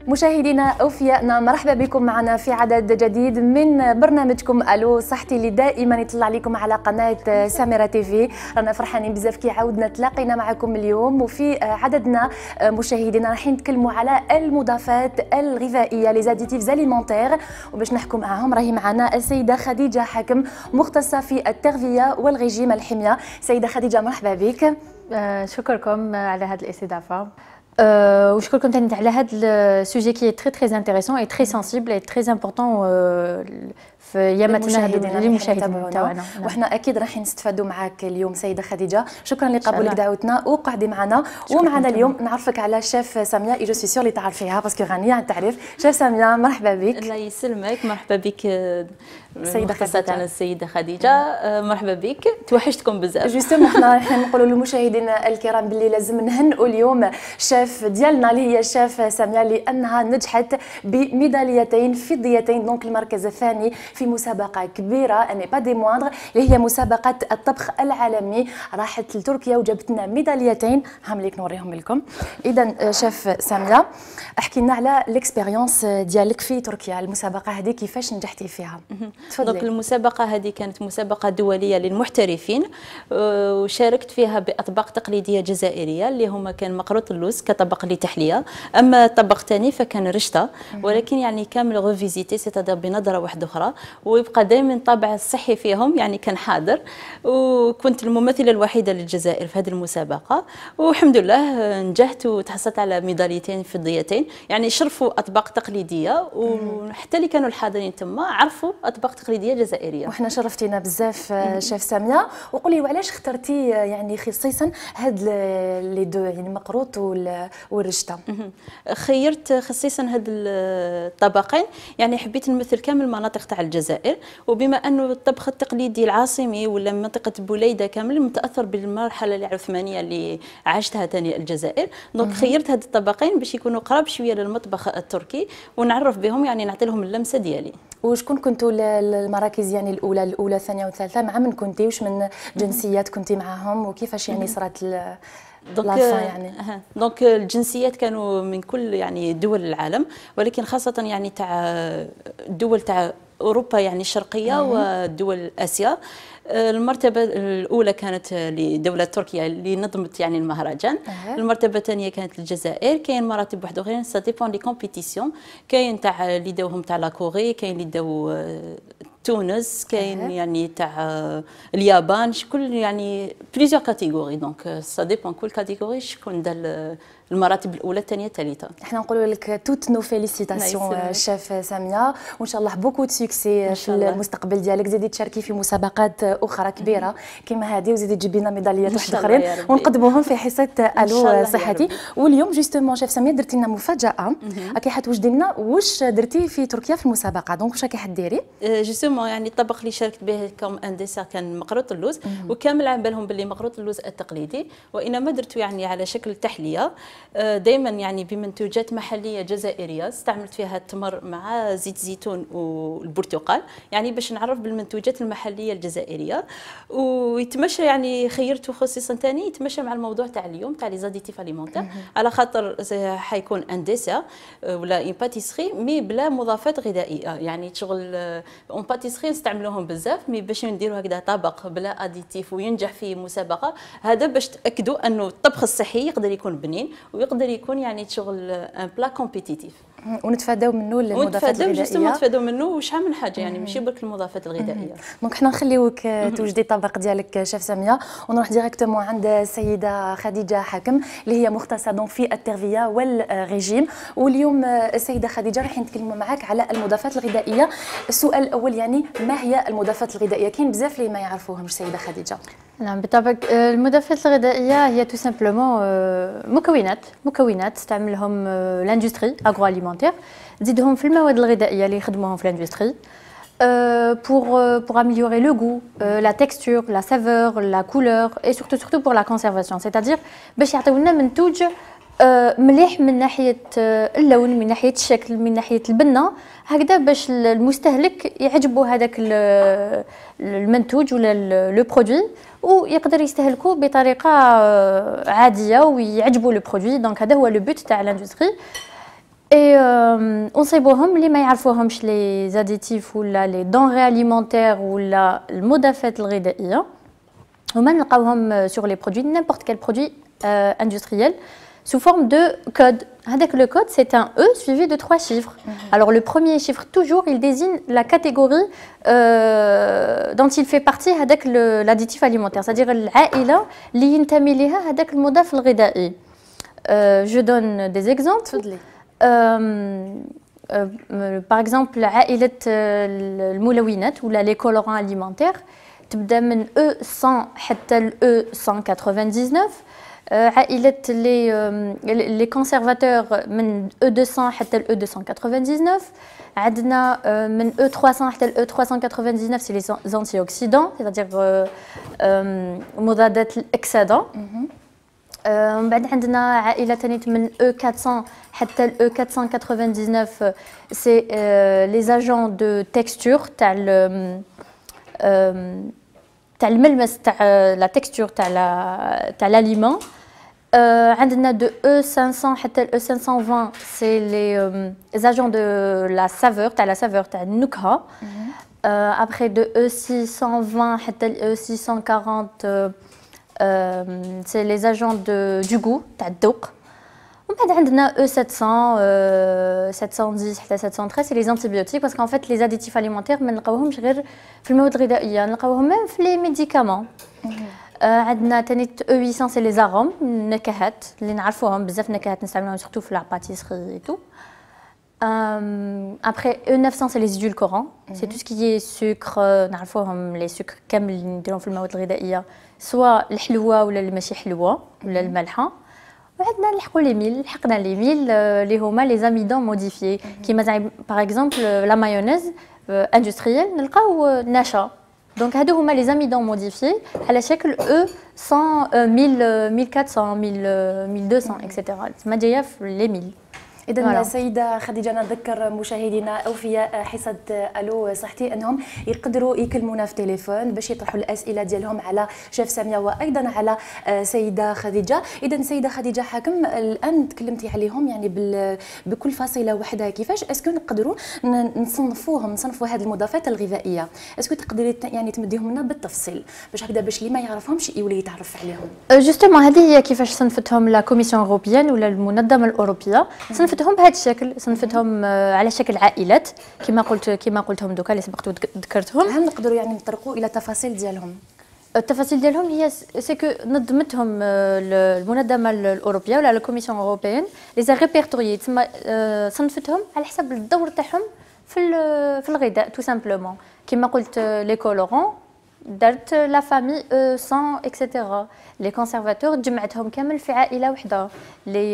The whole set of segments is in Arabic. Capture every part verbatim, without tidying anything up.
مشاهدينا أوفياءنا، مرحبا بكم معنا في عدد جديد من برنامجكم ألو صحتي اللي دائما يطلع لكم على قناة سامرة تيفي. رانا فرحانين بزاف كي عاودنا تلاقينا معكم اليوم، وفي عددنا مشاهدينا راح نتكلموا على المضافات الغذائية لي زاديتيفز اليمونتير، وباش نحكوا معاهم راهي معنا السيدة خديجة حاكم مختصة في التغذية والرجيم الحمية. سيدة خديجة مرحبا بك. آه شكركم على هذه الاستضافة. Euh, وشكركم ثاني على هذا السوجي كي تري تري انتريسون اي تري سنسيبل اي تري امبورطون في اياماتنا هذو للمشاهدين تاعنا، وحنا اكيد راح نستفادوا معك اليوم سيده خديجه. شكرا لقبولك دعوتنا وقعدي معنا. ومعنا اليوم نعرفك على شيف ساميه، اي جو سي سيور اللي تعرفيها باسكو غنيه عن التعريف. شيف ساميه مرحبا بك. الله يسلمك، مرحبا بك سيده خديجه. على السيده خديجه، مرحبا بك، توحشتكم بزاف. جوستومون حنا راح نقولوا للمشاهدين الكرام باللي لازم نهنئوا اليوم الشيف ديالنا اللي هي الشيف ساميه لانها نجحت بميداليتين فضيتين، دونك المركز الثاني في مسابقه كبيره اني با دي موندر اللي هي مسابقه الطبخ العالمي. راحت لتركيا وجابت لنا ميداليتين، هامليك نوريهم لكم. اذا شيف ساميه احكي لنا على الاكسبيريونس ديالك في تركيا، المسابقه هذه كيفاش نجحتي فيها؟ تفضلي. دونك المسابقه هذه كانت مسابقه دوليه للمحترفين، وشاركت فيها باطباق تقليديه جزائريه اللي هما كان مقروط اللوز كطبق لتحليه، اما طبق ثاني فكان رشته، ولكن يعني كامل ريفيزيتي سيتادير بنظره واحده اخرى، ويبقى دائما الطابع الصحي فيهم يعني كان حاضر. وكنت الممثله الوحيده للجزائر في هذه المسابقه، والحمد لله نجحت وتحصلت على ميداليتين فضيتين. يعني شرفوا اطباق تقليديه، وحتى اللي كانوا الحاضرين تما عرفوا اطباق تقليديه جزائريه. وحنا شرفتينا بزاف شيف ساميه. وقولي وعلاش اخترتي يعني خصيصا هاد لي دو يعني مقروط والرشته؟ خيرت خصيصا هاد الطبقين، يعني حبيت نمثل كامل المناطق تاع الجزائر، وبما انه الطبخ التقليدي العاصمي ولا منطقه بوليده كامل متاثر بالمرحله العثمانيه اللي عاشتها ثاني الجزائر، دونك خيرت هاد الطبقين باش يكونوا قراب شويه للمطبخ التركي ونعرف بهم، يعني نعطي لهم اللمسه ديالي. وشكون كنتوا المراكز يعني الاولى الاولى الثانيه والثالثه؟ مع من كنتي؟ وش من جنسيات كنتي معاهم؟ وكيفاش يعني صارت دونك يعني دونك الجنسيات كانوا من كل يعني دول العالم، ولكن خاصه يعني تاع الدول تاع اوروبا يعني الشرقيه ودول اسيا. المرتبه الاولى كانت لدوله تركيا اللي نظمت يعني المهرجان. أه. المرتبه الثانيه كانت للجزائر. كاين مراتب واحده اخرين سا ديبون لي كومبيتيسيون، كاين تاع اللي داوهم تاع لا كوري، كاين اللي داو تونس، كاين أه. يعني تاع اليابان، كل يعني بليزيور كاتيجوري. دونك سا ديبون كل كاتيجوري شكون دا المراتب الاولى الثانيه الثالثه. احنا نقولوا لك توت نو فيليسيتاسيون شيف ساميه، وان شاء الله بوكو دو سوكسي في المستقبل ديالك. زيدي تشاركي في مسابقات اخرى كبيره كيما هذه، وزيدي تجيبي لنا ميداليات واحد اخرين ونقدموهم في حصه الو صحتي. واليوم جوستومون شيف ساميه درتي لنا مفاجاه، راكي حتوجدي لنا واش درتي في تركيا في المسابقه، دونك واش راكي حديري؟ جوستومون يعني الطبق اللي شاركت به كوم ان ديسير كان مقروط اللوز، وكامل على بالهم باللي مقروط اللوز التقليدي، وانما درته يعني على شكل تحليه دائما يعني بمنتوجات محليه جزائريه. استعملت فيها التمر مع زيت زيتون والبرتقال، يعني باش نعرف بالمنتوجات المحليه الجزائريه، ويتمشى يعني خيرته خصيصا ثاني يتمشى مع الموضوع تاع اليوم تاع لي زاديتيف اليمونتير، على خاطر حيكون ان ديسير ولا اون باتيسري مي بلا مضافات غذائيه. يعني شغل اون باتيسري نستعملوهم بزاف، مي باش نديروا هكذا طبق بلا اديتيف وينجح في مسابقه، هذا باش تاكدوا انه الطبخ الصحي يقدر يكون بنين ويقدر يكون يعني شغل ان بلا كومبيتيتيف، ونتفاداو منه المضافات الغذائيه. ونتفاداو منه وشحال من حاجه، يعني ماشي برك المضافات الغذائيه. دونك حنا نخليوك توجدي الطبق ديالك شيف ساميه، ونروح ديريكتومون عند السيده خديجه حاكم اللي هي مختصه دونك في التغذيه والريجيم. واليوم السيده خديجه راح نتكلموا معاك على المضافات الغذائيه. السؤال الاول يعني ما هي المضافات الغذائيه؟ كاين بزاف اللي ما يعرفوهمش سيده خديجه. نعم بالطبع، المضافات الغذائيه هي تو سامبلومون مكونات مكونات تستعملهم لاندستري اغرو اليمونتير، تزيدهم في المواد الغذائيه اللي يخدموهم في لاندستري pour pour améliorer le goût, la texture, la saveur, la couleur et surtout surtout pour la conservation, c'est-à-dire باش يعطيونا منتوج مليح من ناحيه اللون، من ناحيه الشكل، من ناحيه البنه، هكذا باش المستهلك يعجبو هذاك المنتوج ولا لو برودوي ويقدر يستهلكوه بطريقه عاديه ويعجبو لو برودوي. دونك هذا هو لو بوت تاع لاندستري. اي ونصيبوهم اللي ما يعرفوهمش لي زاديتيف ولا لي دونغي اليمونتير ولا المضافات الغذائيه هما نلقاوهم sur les produits n'importe quel produit euh, industriel sous forme de code. Avec le code, c'est un E suivi de trois chiffres. Mm-hmm. Alors le premier chiffre, toujours, il désigne la catégorie euh, dont il fait partie avec l'additif alimentaire, c'est-à-dire l'Aïla li yintami liha avec le modaf al-ghidai. Je donne des exemples. Euh, euh, par exemple, l'Aïlat al-Moulawinat ou les colorants alimentaires, تبدا من E cent حتى ل E cent quatre-vingt-dix-neuf. عائلة لي لي كونسيرفاتور من E deux cents حتى ل E deux cent quatre-vingt-dix-neuf. عندنا من E trois cents حتى ل E trois cent quatre-vingt-dix-neuf c'est les antioxydants, c'est-à-dire مضادات الأكسدة. من بعد عندنا عائلة ثانية من E quatre cents حتى ل E quatre cent quatre-vingt-dix-neuf c'est les agents de texture تاع تاع الملمس تاع لا تكستور تاع تاع l'aliment. عندنا de E cinq cents حتى ل E cinq cent vingt c'est les agents de la saveur تاع la saveur تاع النكهة. Après de E six cent vingt حتى ل E six cent quarante c'est les agents de du goût تاع الذوق. ومن بعد عندنا E sept cents sept cent dix حتى sept cent treize c'est les antibiotiques parce qu'en fait les additifs alimentaires ما نلقاوهمش غير في المواد الغذائيه نلقاوهم même في les médicaments. عندنا ثاني E huit cents c'est les arômes النكهات اللي نعرفوهم بزاف نكهات نستعملوهم surtout في la pâtisserie et tout. Après E neuf cents c'est les édulcorants, c'est tout ce qui est sucre نعرفوهم les sucres كامل اللي نديرهم في المواد الغذائيه سواء الحلوه ولا اللي ماشي حلوه ولا المالحه. وعندنا نلحقوا لي ميل لحقنا لي ميل اللي هما لي زاميدون موديفيي كيما زعما باغ اكزومبل لا مايونيز اندستريال نلقاو نشا دونك هادو هما لي زاميدون موديفيي على شكل او مية مية أربعمية مية ميتين اكسيتيرا تما جايه في لي ميل. إذا سيدة خديجة نذكر مشاهدينا أوفياء حصة ألو صحتي أنهم يقدروا يكلمونا في تليفون باش يطرحوا الأسئلة ديالهم على شيف سامية وأيضا على سيدة خديجة. إذا سيدة خديجة حاكم الآن تكلمتي عليهم يعني بكل فاصلة وحدها كيفاش اسكو نقدروا نصنفوهم نصنفوا هذه المضافات الغذائية اسكو تقدري يعني تمديهم لنا بالتفصيل باش هكذا باش اللي ما يعرفهمش يولي يتعرف عليهم. جوستومون هذه هي كيفاش صنفتهم لا كوميسيون أوروبيان ولا المنظمة الأوروبية صنفت صنفتهم بهذا الشكل صنفتهم على شكل عائلات كما قلت كما قلتهم دوكا اللي سبقت ذكرتهم. هل نقدروا يعني نطرقوا الى التفاصيل ديالهم؟ التفاصيل ديالهم هي سكو نظمتهم المنظمه الاوروبيه ولا الكوميسيون اوروبيين لي زا ريبيرتوري تما صنفتهم على حسب الدور تاعهم في في الغذاء تو سامبلومون كما قلت لي كولورون درت لا فامي او سان اكسيتيرا لي كونسيرفاتور جمعتهم كامل في عائله وحده لي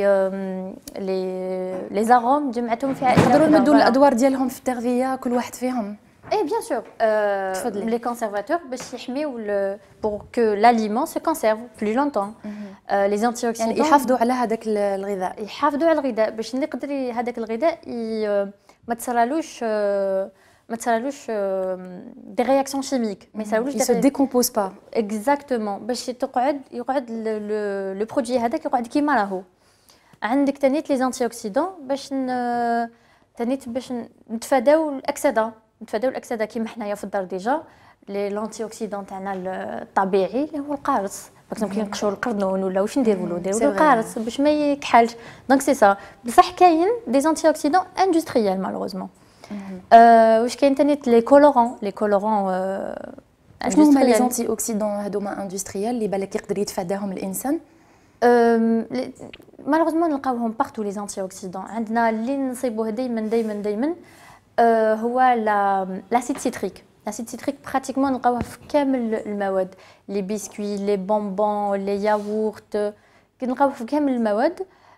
لي لي زاروم جمعتهم في عائله وحده. نقدروا نمدوا الادوار ديالهم في التغذيه كل واحد فيهم؟ اي بيان سور تفضلي. لي كونسيرفاتور باش يحميو بور كو لاليمون سو كونسيرف بلو لونتون. لي زانتيوكسيدون يعني يحافظوا على هذاك الغذاء يحافظوا على الغذاء باش يقدر هذاك الغذاء ما تصرالوش ما تصرالوش دي رياكسيون شيميك ما يصرالوش سو ديكومبوز با اكزاكتومون باش تقعد يقعد لو برودوي هذاك يقعد كيما راهو. عندك تانيت لي زانتيوكسيدون باش تانيت باش نتفاداو الاكسده نتفاداو الاكسده كيما حنايا في الدار ديجا لي لونتي اوكسيدون تاعنا الطبيعي اللي هو القارص باغ كي نقشروا القرنون ولا واش نديروا له نديروا له القارص باش ما يكحلش دونك سي سا. بصح كاين دي زانتي اوكسيدون اندستريال مالوغوزمون. واش كاين ثاني لي كولورون لي كولورون شنو هما لي زانتي اوكسيدون هذوما اندستريال اللي بالك يقدر يتفاداهم الانسان؟ مالوغوزمون نلقاوهم بارتو لي زانتي اوكسيدون. عندنا اللي نصيبوه دائما دائما دائما هو لا لاسيد سيتريك. لاسيد سيتريك براتيكمون نلقاوه في كامل المواد لي بيسكوي لي بونبون لي ياغورت نلقاوه في كامل المواد.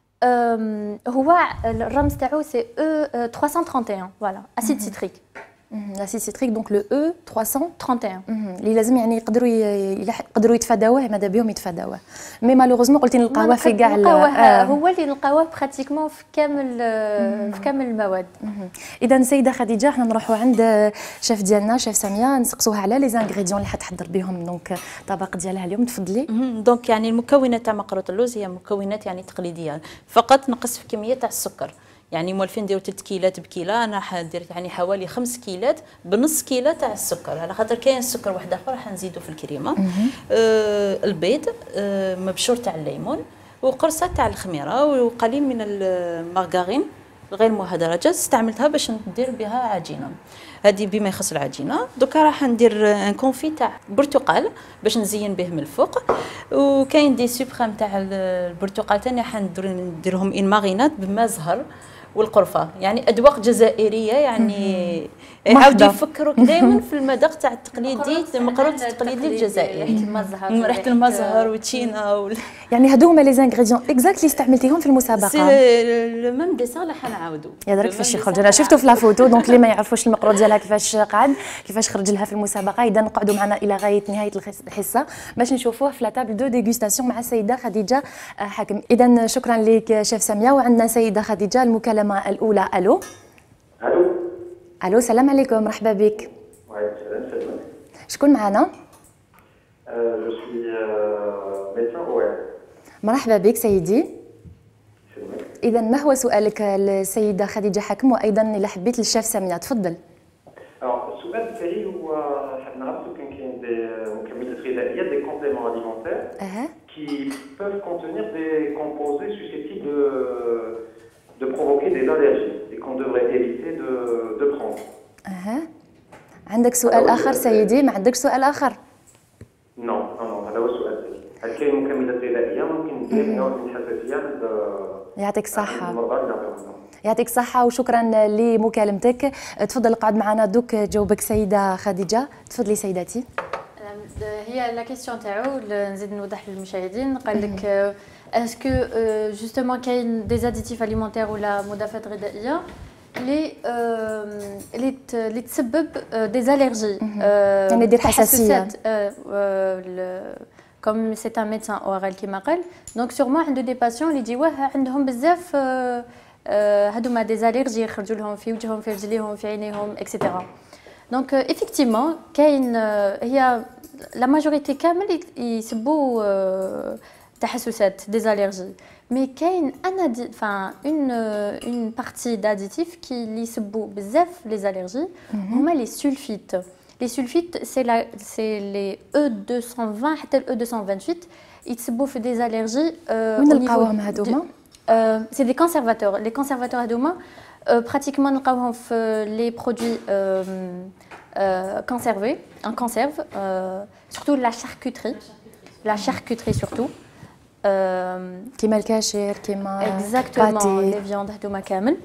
هو الرمز تاعو سي او trois cent trente et un فوالا اسيد سيتريك. لاسيد سيتريك دونك لو او trois cent trente et un اللي لازم يعني يقدروا يقدروا يتفاداوه ماذا بهم يتفاداوه. مي مالوغوزمون قلتي نلقاوه في كاع آه. هو اللي نلقاوه براتيكمون في كامل في كامل المواد. اذا سيده خديجه حنا نروحوا عند شيف ديالنا شيف ساميه نسقسوها على لي زانغريديون اللي حتحضر بهم دونك الطبق ديالها اليوم. تفضلي. دونك يعني المكونات تاع مقروط اللوز هي مكونات يعني تقليديه فقط نقص في كميه تاع السكر يعني موالفين نديرو ثلاث كيلات بكيله، انا حندير يعني حوالي خمس كيلات بنص كيله تاع السكر، على خاطر كاين السكر واحد اخر راح نزيدو في الكريمه. آه البيض، آه مبشور تاع الليمون، وقرصه تاع الخميره، وقليل من المارغرين غير مهدرجه استعملتها باش ندير بها عجينه. هذه بما يخص العجينه. دوكا راح ندير ان كونفي تاع برتقال باش نزين به من الفوق، وكاين دي سوبريم تاع البرتقال ثاني حنديرهم ان مارينات بما زهر والقرفه، يعني اذواق جزائريه يعني يعاودوا يفكروك دائما في المذاق تاع التقليدي، المقروط التقليدي الجزائري، ريحه المزهر ريحه المزهر وتشينا وال... يعني هادو هما لي زانغريديون اكزاكت اللي استعملتيهم في المسابقه. سي لو ميم ديسير اللي حنعاودوا يا درك كيفاش يخرج. انا شفتو في لا فوتو، دونك اللي ما يعرفوش المقروط ديالها كيفاش قعد كيفاش خرج لها في المسابقه، اذا نقعدوا معنا الى غايه نهايه الحصه باش نشوفوه في لا تابل دو ديغوستاسيون مع السيده خديجه حاكم. اذا شكرا لك شيف ساميه. وعندنا سيده خديجه المكالمه الاولى. الو الو الو السلام عليكم، مرحبا بك. وعليكم السلام. سلام. شكون معنا؟ جو سوي ميدسان اوير. مرحبا بك سيدي. اذا ما هو سؤالك للسيده خديجه حكم، وايضا اذا حبيت للشيف ساميه تفضل. السؤال تاعي هو حاب نعرف كان كاين دي مكملات غذائيه دي كومبليمون اليمونتير qui peuvent contenir des composés susceptibles de de provoquer des allergies et qu'on devrait éviter de de prendre. اها عندك سؤال اخر سيدي؟ ما عندكش سؤال اخر؟ نو نو هذا هو السؤال تاعي. هل كاين مكملات غذائيه ممكن تدير نوع من الحساسيه؟ يعطيك الصحه. يعطيك الصحة وشكرا لمكالمتك. تفضل قعد معنا دوك جاوبك سيدة خديجة. تفضلي سيداتي. هي لا كيسيون تاعو نزيد نوضح للمشاهدين، قال لك اسكو جوستومون كاين دي زاديتيف اليمونتير ولا مضادات غذائيه اللي اللي اللي تسبب دي زاليرجي، يعني دير حساسيه كوم سي ان ميدسان اورال كيما قال. دونك سيغمون عنده دي باسيون اللي يجيوه عندهم بزاف هادوما دي زاليرجي يخرجوا لهم في وجههم في رجليهم في عينيهم اكسيتيرا. دونك افيكتيفمون كاين هي لا ماجوريتي كامل يسبوا تحسسات دي زاليرجي، مي كاين انا فان اون اون بارتي داديتيف كي اللي يسبوا بزاف لي زاليرجي هما لي سولفيت. لي سولفيت سي لا سي لي او مئتين وعشرين حتى ال او مئتين وثمانية وعشرين يتسبوا في دي زاليرجي. وين نلقاوهم هادوما؟ سي دي كونسيرفاتور. لي كونسيرفاتور هادوما براتيكمون نلقاوهم في لي برودوي conservés, en conserve, euh, surtout la charcuterie, la charcuterie surtout. كيما الكاشير كيما exactement les viandes هذوما كامل.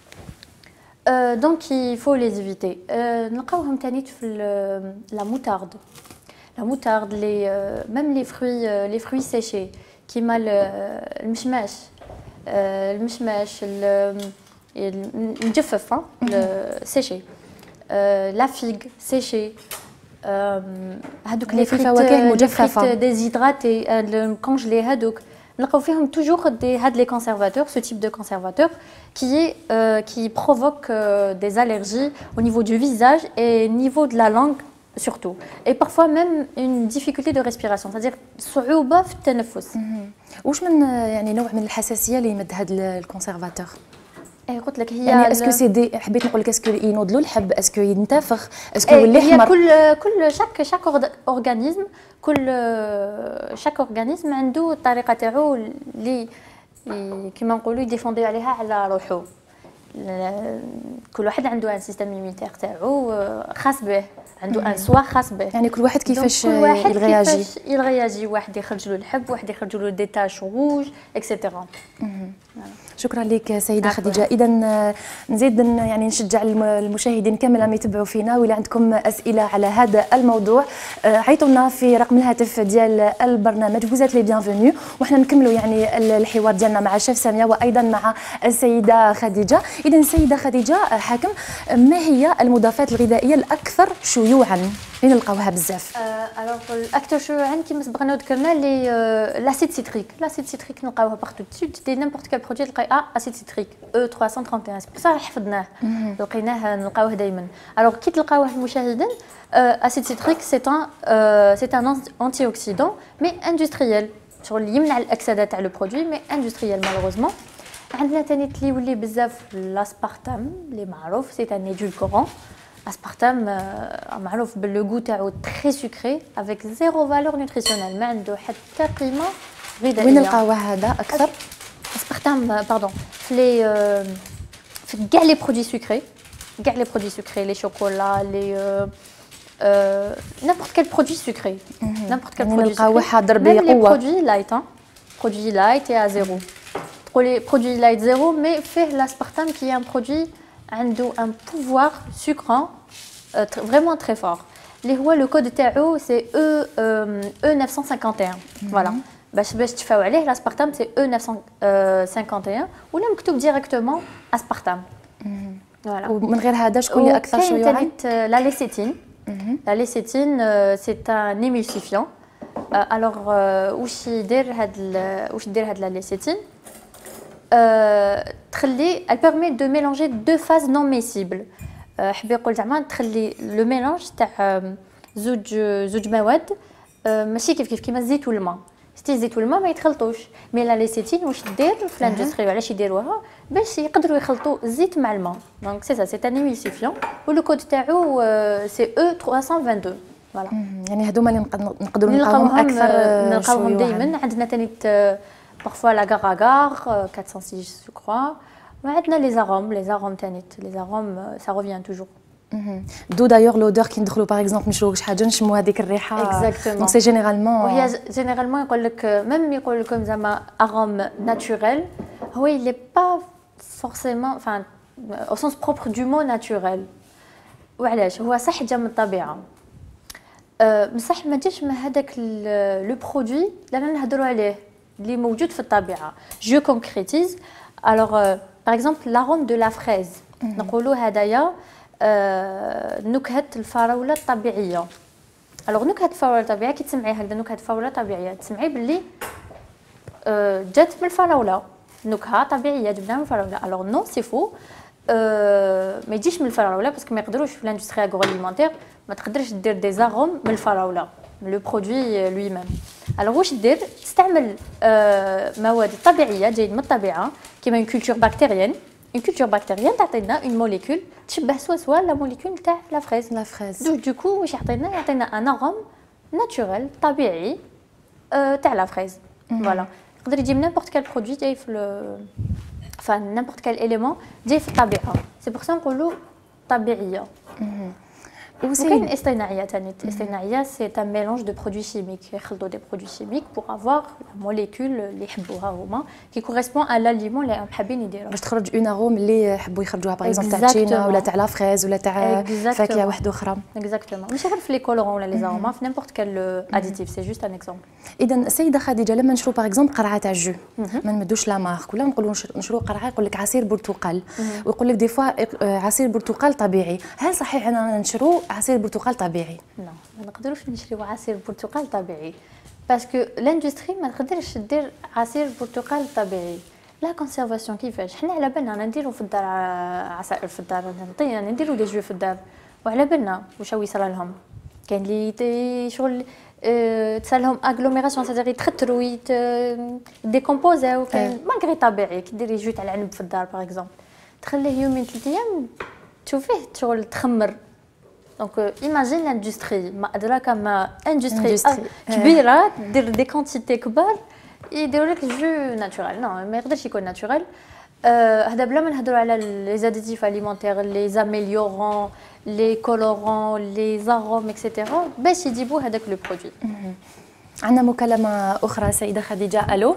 donc il faut les éviter. نلقاوهم ثاني في la moutarde. La moutarde, les même les fruits les fruits séchés كيما المشماش المشماش المجفف séché. لا فيغ سيشي، هادوك لي فواكه المجففه ديزيدراتي الكونجلي هادوك نلقاو فيهم توجور دي هاد لي كونسيرفاتور، سو تيب دو كونسيرفاتور qui qui provoque des allergies au niveau du visage et au niveau de la langue surtout, et parfois même une difficulté de respiration, c'est-à-dire صعوبه في التنفس. واش من يعني نوع من الحساسيه اللي يمد هاد الكونسيرفاتور؟ اي قلت لك هي يعني اسكو سي دي حبيت نقول لك اسكو ينوض له الحب، اسكو ينتفخ، اسكو يولي احمر؟ كل كل شاك شاك اورغانيزم كل شاك اورغانيزم عنده الطريقه تاعو اللي كيما نقولوا يديفوندي عليها على روحو. كل واحد عنده ان سيستم ايميونيتير تاعو خاص به، عنده ان سوا خاص به، يعني كل واحد كيفاش يرياجي يرياجي واحد يخرج له الحب، واحد يخرج له دي تاش روج اكسيتيرا. شكرا لك سيده خديجه. اذا نزيد يعني نشجع المشاهدين كامل يتبعوا فينا، واللي عندكم اسئله على هذا الموضوع عيطوا لنا في رقم الهاتف ديال البرنامج. فوزات لي بيانفونيو، وحنا نكملوا يعني الحوار ديالنا مع الشيف ساميه وايضا مع السيده خديجه. اذا السيده خديجه حاكم، ما هي المضادات الغذائيه الاكثر شيوعا اللي نلقاوها بزاف؟ الوغ الاكثر شيوعا كيما سبقنا وذكرنا لي لاسيد سيتريك. لاسيد سيتريك نلقاوها بارتو دسود دي نيمبورت كال برودوي تلقاي ا اسيد سيتريك او ثلاثمية وثلاثة وثلاثين بصح حفظناه لقيناه نلقاوه دائما. الوغ كي تلقاوه المشاهدين اسيد سيتريك سي ان سي ان انتي اوكسيدون مي اندستريال، شغل يمنع الاكسده تاع لو برودوي مي اندستريال مالوروزمون. عندنا ثاني اللي يولي بزاف لاسبارتام اللي معروف سي ان ايدولكورون. aspartame معروف باللو غو تاعو تري سكري افيك زيرو فالور نوتريسيونيل، ما عنده حتى قيمه غذائيه. وين نلقاوه هذا اكثر؟ aspartame باردون في لي في كاع لي برودوي سكري، كاع لي برودوي سكري، لي شوكولا، لي نيمبورت كال برودوي سكري، نيمبورت كال برودوي نلقاوه حاضر بقوه. لي برودوي لايت، برودوي لايت يا زيرو، تقولي برودوي لايت زيرو مي فيه l'aspartame qui est un produit عنده un pouvoir sucrant euh, vraiment très fort. اللي هو لو كود تاعو سي او او neuf cent cinquante et un. فوالا باش باش تفاو عليه l'aspartame سي او neuf cent cinquante et un ولا مكتوب ديريكتومون aspartame. فوالا ومن غير هذا شكون اللي اكثر شيوعا؟ لا ليسيتين. لا ليسيتين سي ان ايمulsifiant. الوغ واش يدير هاد واش يدير هاد لا ليسيتين؟ تخلي elle permet de mélanger deux phases non miscibles. حب يقول زعما تخلي لو ميلانج تاع زوج زوج مواد ماشي كيف كيف كيما الزيت والماء. ستي الزيت والماء ما يتخلطوش، مي لا ليسيتين واش دير في الاندستري وعلاش يديروها باش يقدروا يخلطوا الزيت مع الماء. دونك سي سا سي ان ايمulsifiant ولو كود تاعو سي او trois cent vingt-deux. فوالا يعني هذوما اللي نقدروا نلقاوهم اكثر نلقاوهم دائما. عندنا ثاني parfois la gare à gare quatre cent six je crois. وعندنا les arômes les arômes تانيت les arômes ça revient toujours. دو دايوغ لودور كي ندخلوا باغ اكزومبل نشربوا شي حاجه نشموا هذيك الريحه. دونك سي جينيرالمون وهي جينيرالمون يقول لك ميم يقول لكم زعما اروم ناتوريل هو il est pas forcément enfin au sens propre du mot naturel. وعلاش هو صح جا من الطبيعه بصح ما جاش من هذاك لو برودوي اللي نهضروا عليه اللي موجود في الطبيعه. جو كونكريتيز الوغ باغ اكزومبل l'arôme de la fraise نقولوا هدايا نكهه الفراوله الطبيعيه. الوغ نكهه الفراوله الطبيعيه كي تسمعي هكذا نكهه فراوله طبيعيه تسمعي باللي جات من الفراوله، نكهه طبيعيه جبناها من الفراوله. الوغ نو سي فو ما يجيش من الفراوله باسكو ما يقدروش في لاندستري اغرواليمونتير ما تقدرش دير دي زاروم من الفراوله لو برودوي لوي ميم. الوغ واش دير تستعمل مواد طبيعيه جايه من الطبيعه كيما اون كولتور بكتيريان. اون كولتور بكتيريان تعطينا اون موليكول تشبه سوا سوا لا موليكول تاع لا فريز. لا فريز دو دوكو واش يعطينا يعطينا ان اروم ناتوريل طبيعي تاع لا فريز. فوالا يقدر يجي من نيمبورت كال برودوي جاي في فان نيمبورت كال اليمون جاي في الطبيعه. سي بور سا نقولوا طبيعيه. وكاين اصطناعيه ثاني. الاصطناعيه سي ان ميلونج دو برودوي شيميك يخلطوا دي برودوي شيميك بور افوار موليكول اللي يحبوها هما كي كوريسبون ا لاليمون اللي حابين يديروه باش تخرج اون اروم اللي يحبوا يخرجوها باغ اكزومبل تاع تشينا ولا تاع لا فريز ولا تاع فاكهه واحده اخرى. اكزاكتومون ماشي غير في لي كولورون ولا لي زاروما في نيمبورت كال اديتيف سي جوست ان اكزومبل. اذا السيده خديجه لما نشرو باغ اكزومبل قرعه تاع جو ما نمدوش لا مارك ولا نقولوا نشرو قرعه يقول لك عصير برتقال ويقول لك دي فوا عصير برتقال طبيعي. هل صحيح اننا نشرو عصير برتقال طبيعي؟ لا ما نقدروش نشريو عصير برتقال طبيعي باسكو لاندستري ما تقدرش دير عصير برتقال طبيعي. لا كونسيرفاسيون كيفاش حنا على بالنا نديرو في الدار عصائر في الدار نطينا نديرو دي جو في الدار وعلى بالنا واش هو يصرى لهم. كاين لي شغل تسالهم اغلوميراسيون سيتير يتختروا يت ديكومبوزاو كاين مالغري طبيعي كي ديري جو تاع العنب في الدار باغ اكزومبل تخليه يومين ثلاث ايام تشوفيه شغل تخمر. دونك ايماجين لاندستري ما ادراك ما اندستري كبيره دير دي كونتيتي كبار يديروا لك جو ناتورال. نو ما يقدرش يكون ناتورال. هذا بلا ما نهضروا على لي زاديتيف اليمونتير لي زاميليورون لي كولورون لي زاروم اكسيتيرا باش يجيبوا هذاك لو برودوي. عندنا مكالمه اخرى سيده خديجه. الو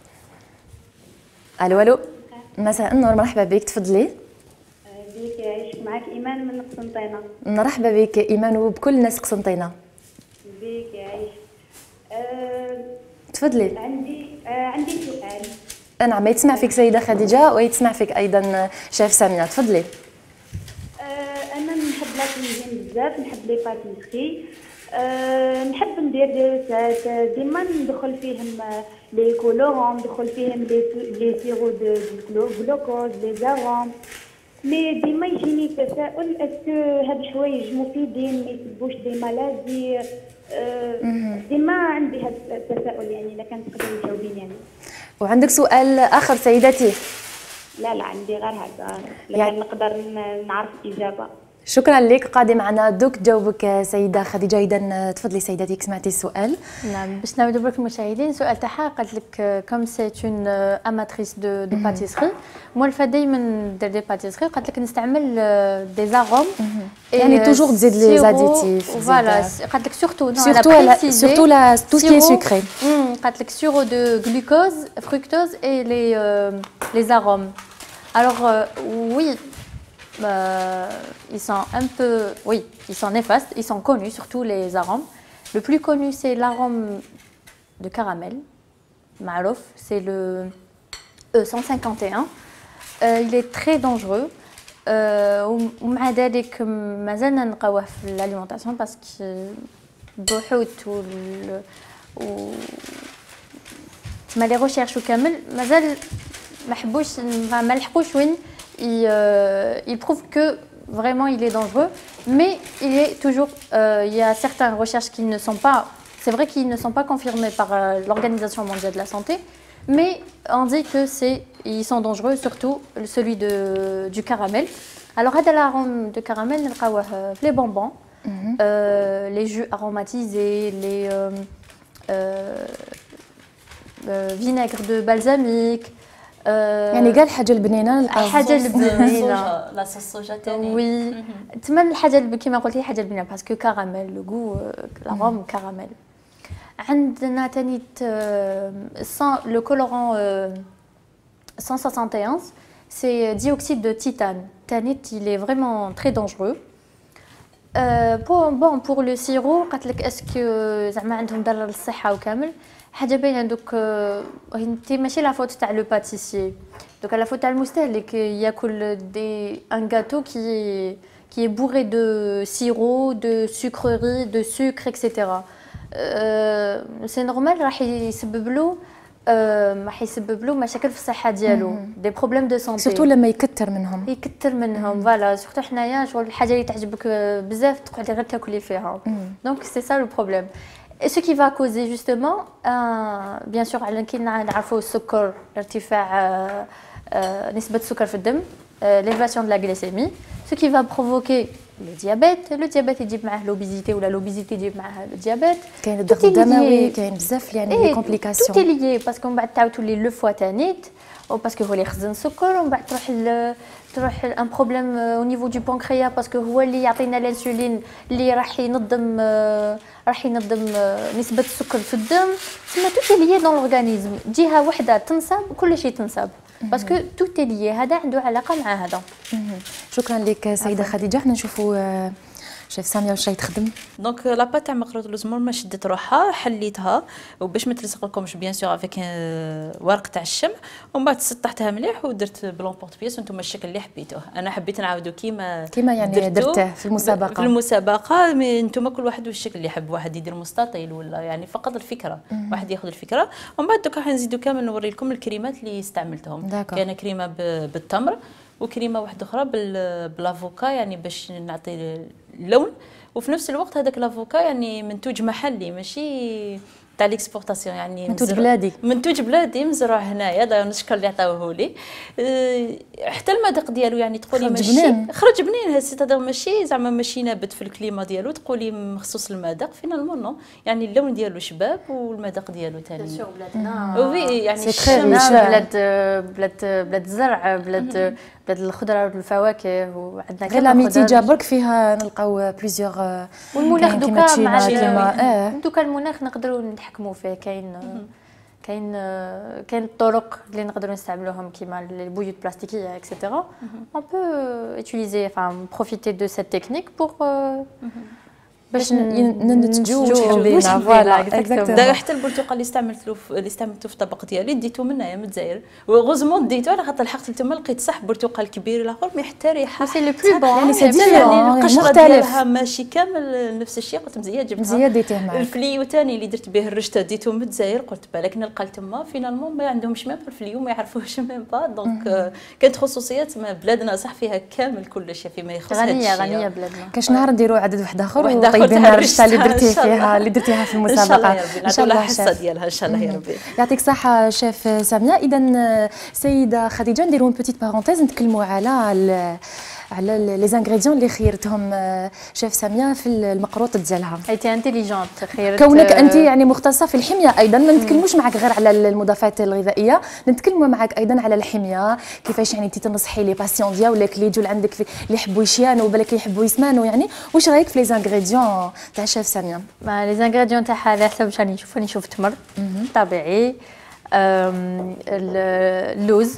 الو الو مساء النور مرحبا بك تفضلي. بيك يعيشك معك ايمان من قسنطينه. مرحبا بك ايمان وبكل ناس قسنطينه. بيك يعيشك. أه تفضلي. عندي أه عندي سؤال. نعم يتسمع فيك سيده خديجه ويتسمع فيك ايضا شيف ساميه. تفضلي. أه انا نحب لا كوزين بزاف نحب لي باتيسري. أه نحب ندير ديسات ديما ندخل فيهم لي كولورون ندخل فيهم لي لي سيرو دو جلوكوز لي زاروم مي ديما يجيني تساؤل اسكو هاد الحوايج مفيدين ما يسبوش دي مالادي. أه ديما عندي هاد التساؤل يعني الا كان تقدري تجاوبيني يعني. وعندك سؤال اخر سيدتي؟ لا لا عندي غير هذا، لكن يعني نقدر نعرف الاجابه. شكرا لك. قادم معنا دوك جاوبك سيده خديجه. اذا تفضلي سيدتك، سمعتي السؤال؟ نعم، باش نعاودو برك المشاهدين. السؤال تاعها قالت لك كوم سي اون اماتريس دو دو باتيسري، مولفه دائما دير دي باتيسري، قالت لك نستعمل دي زاغوم يعني توجور تزيد لي زاديتيف. فوالا قالت لك سورتو سورتو سورتو لا تو سكي سكري. قالت لك سيرو دو glucose, fructose et les les arômes. Alors oui, Euh, ils sont un peu, oui, ils sont néfastes, ils sont connus, surtout les arômes. Le plus connu, c'est l'arôme de caramel, Marouf, c'est le E cent cinquante et un. Euh, il est très dangereux. ومع ذلك مازالنا نلقاوه في l'alimentation parce que البحوث وال و تما لي ريشيرش وكامل مازال ما حبوش ما لحقوش وين Il, euh, il prouve que vraiment il est dangereux, mais il est toujours, euh, il y a certaines recherches qui ne sont pas, c'est vrai qu'ils ne sont pas confirmées par euh, l'Organisation mondiale de la santé, mais on dit que c'est, ils sont dangereux, surtout celui de, du caramel. Alors, هذا l'arôme de caramel, نلقاوه les bonbons, mm -hmm. euh, les jus aromatisés, les euh, euh, euh, vinaigres de balsamique. يعني قال حاجه البنينه حاجه البنينه لا الصوجه ثاني وي تما الحاجه اللي كيما قلتي حاجه البنينه باسكو كراميل لو غو لاروم كراميل. عندنا ثاني لو كولورون cent soixante et onze c'est dioxyde de titane. ثاني il est vraiment très dangereux. بون بون بور لو سيرو قالت لك اسكو زعما عندهم ضرر للصحه وكامل. حاجه باينه دوك انت ماشي لا فوت تاع لو باتيسيي، دوك لا فوت تاع المستهلك ياكل دي ان غاتو كي كي بوري دو سيرو دو سكرري دو سكر اكسيتيرا. سي نورمال راح يسبب له راح يسبب له مشاكل في الصحه ديالو، دي بروبليم دو سونتي، سورتو لما يكثر منهم يكثر منهم فوالا. سورتو حنايا شغل الحاجه اللي تعجبك بزاف تقعدي غير تاكلي فيها، دونك سي سا لو بروبليم. Et ce qui va causer justement, euh, bien sûr, كنا نعرفوا السكر، ارتفاع نسبة السكر في الدم، l'élévation de la glycémie, ce qui va provoquer le diabète. Le diabète يجيب معاه l'obésité ولا l'obésité يجيب معاه le diabète. كاين الضغط الدموي، كاين بزاف يعني لي كومبليكاسيون. tout est lié parce qu'on بعد تعاود تولي لو فوا تانيت، او باسكو هو اللي يخزن السكر، ومن بعد تروح تروح ان بروبليم او نيفو دو بانكريا باسكو هو اللي يعطينا الانسولين اللي راح ينظم راح ينظم نسبة السكر في الدم. تما تو ليي دون لورغانيزم، جهة وحدة تنصب كل شيء تنصب باسكو تو ليي. هذا عنده علاقة مع هذا. شكرا لك سيدة خديجة. حنا نشوفوا شيف ساميه واش راهي تخدم. دونك لاباط تاع مقروط اللوز مور ما شدت روحها حليتها، وباش ما تلصق لكمش بيان سور افيك ورق تاع الشمع، ومن بعد سطحتها مليح ودرت بلون بورت بيس. وانتم الشكل اللي حبيتوه، انا حبيت نعاودو كيما كيما يعني درته في المسابقه في المسابقه. انتم كل واحد والشكل اللي يحب، واحد يدير مستطيل ولا يعني فقط الفكره، واحد ياخذ الفكره. ومن بعد دوكا حنزيدو كامل نوري لكم الكريمات اللي استعملتهم. كاينه كريمه بالتمر، وكريمه واحده اخرى بالافوكا يعني باش نعطي اللون، وفي نفس الوقت هذاك الافوكا يعني منتوج محلي ماشي تاع ليكسبورطاسيون، يعني منتوج بلادي منتوج بلادي مزروع هنايا. داير نشكر اللي عطاوه لي. أه حتى المذاق ديالو يعني تقولي ماشي خرج بنين، هسه ماشي زعما ماشي نابت في الكليما ديالو تقولي مخصوص المذاق. فينالمون نو يعني اللون ديالو شباب والمذاق ديالو ثاني. بيان سور بلادنا وي يعني بلاد بلاد بلاد الزرع، بلاد بلاد الخضره والفواكه، وعندنا غير لاميتيجا برك فيها نلقاو بليزيور. والمناخ دوكا مع دوكا المناخ نقدروا نتحكموا فيه. كاين كاين كاين الطرق اللي نقدروا نستعملوهم كيما البويوت بلاستيكيه اكسيتيرا. on peut utiliser enfin profiter de cette technique pour باش ننتجوا وحولينا. فوالا اكزاكتومون. حتى البرتقال اللي استعملته اللي استعملته في الطبق ديالي ديتو منايا من الجزائر، وغوزمون ديتو على خاطر لحقت تما لقيت صح برتقال كبير الاخر مي حتى ريحه سي لو بلو بون يعني سي يعني القشره ديالها ماشي كامل نفس الشيء. قلت مزيان جبتها مزيان ديتيه معاك. الفليو ثاني اللي درت به الرشته ديتو من الجزائر، قلت بالك نلقى تما فينالمون ما عندهمش ميم الفليو، ما يعرفوهش ميم با. دونك كانت خصوصيات ما بلادنا صح فيها كامل كل شيء فيما يخص هذا الشيء. غنيه غنيه بلادنا. كاش نهار نديروا عدد واحد اخر واحد اخر طيبين الرشته اللي درتي فيها اللي درتيها في المسابقه. ان شاء الله الحصه ديالها ان شاء الله يا ربي. يعطيك الصحه شيف ساميه. اذا سيده خديجه نديروا بوتيت بارونتيز نتكلموا على على لي زانغريديون اللي خيرتهم شيف ساميه في المقروط ديالها. ايتي انتيليجونت خيرت كونك انت يعني مختصه في الحميه ايضا، ما نتكلموش معك غير على المضادات الغذائيه، نتكلموا معك ايضا على الحميه، كيفاش يعني انت تنصحي لي باسيون ديالك اللي يجوا لعندك اللي يحبوا يشيانوا وبالك يحبوا يسمانوا، يعني واش رايك في لي زانغريديون تاع شيف ساميه؟ لي زانغريديون تاعها على حسب واش راني نشوف، راني نشوف تمر طبيعي، اللوز،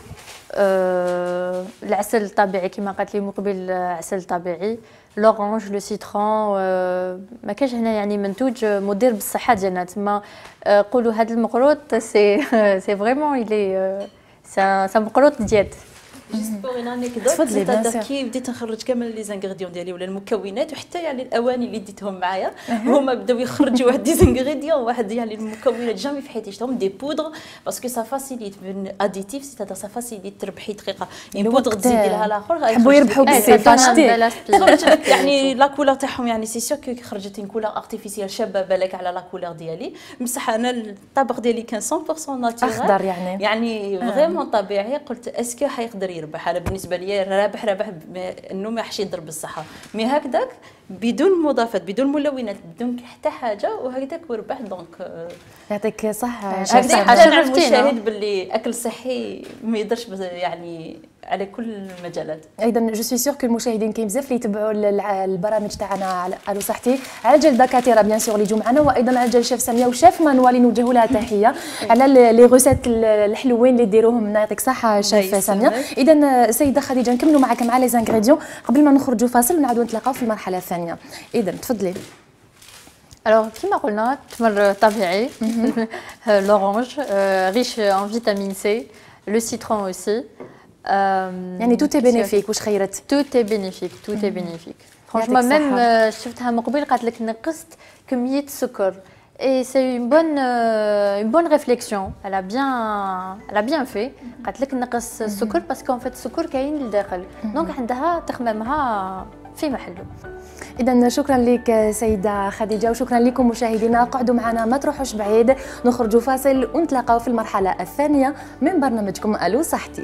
أه العسل الطبيعي كما قالت لي مقبل، عسل طبيعي، لورانج، لو سيترون، أه ما كاينش هنا يعني منتوج مضر بالصحه ديالنا. تما أه قولوا هذا المقروط سي سي فريمون الي سا مقروط ديال جست بوغ ان انيكدوت، كي بديت نخرج كامل لي زانغريديون ديالي ولا المكونات وحتى يعني الاواني اللي ديتهم معايا هما بداو يخرجوا واحد دي زانغريديون، واحد يعني المكونات جامي في حياتي شفتهم دي بودر باسكو سا فاسيليت من اديتيف، سيتادير سا فاسيليت تربحي دقيقه يعني بودر تزيدي لها الاخر يحبوا يربحوا بالسيف خرج لك يعني لا كولور تاعهم، يعني سي سيغ كو خرجت ان كولور ارتيفيسيال شابه بالك على لا كولور ديالي، بصح انا الطبق ديالي كان مية بالمية ناتورال اخضر يعني يعني فريمون طبيعي. قلت اسكو حيقدر يربح؟ انا بالنسبه لي رابح رابح انه ما يحش يضرب بالصحه، مي هكذاك بدون مضافات بدون ملونات بدون حتى حاجه وهكذاك وربح. دونك يعطيك الصحه شرفتينا. المشاهد باللي اكل صحي ما يقدرش يعني على كل المجالات. ايضا جو سوي سيغ كو المشاهدين كاين بزاف اللي يتبعوا البرامج تاعنا على الو صحتي على جال دكاتره بيان سور اللي يجوا معنا، وايضا على جال شيف ساميه وشيف مانوال اللي نوجهوا لها تحيه على لي غوسيت الحلوين اللي ديروهم. يعطيك الصحه شيف ساميه. اذا سيده خديجه نكملوا معك مع لي زانغريديون قبل ما نخرجوا فاصل ونعاودوا نتلاقاو في المرحله الثانيه. اذا تفضلي. Alors, كما قلنا تمر طبيعي، l'orange, riche en vitamine C, le citron aussi. يعني توت بينيفيك. واش خيرت؟ توت بينيفيك، توت بينيفيك. فرانشمون ميم شفتها مقبل قالت لك نقصت كميه السكر. Et c'est une bonne, euh, une bonne réflexion. Elle a bien, elle a bien fait. قالت لك نقص السكر باسكو ان فيت السكر كاين لداخل، دونك عندها تخمامها في محله. إذا شكرا لك سيدة خديجة وشكرا لكم مشاهدينا، قعدوا معنا ما تروحوش بعيد، نخرجوا فاصل ونتلاقاو في المرحلة الثانية من برنامجكم ألو صحتي.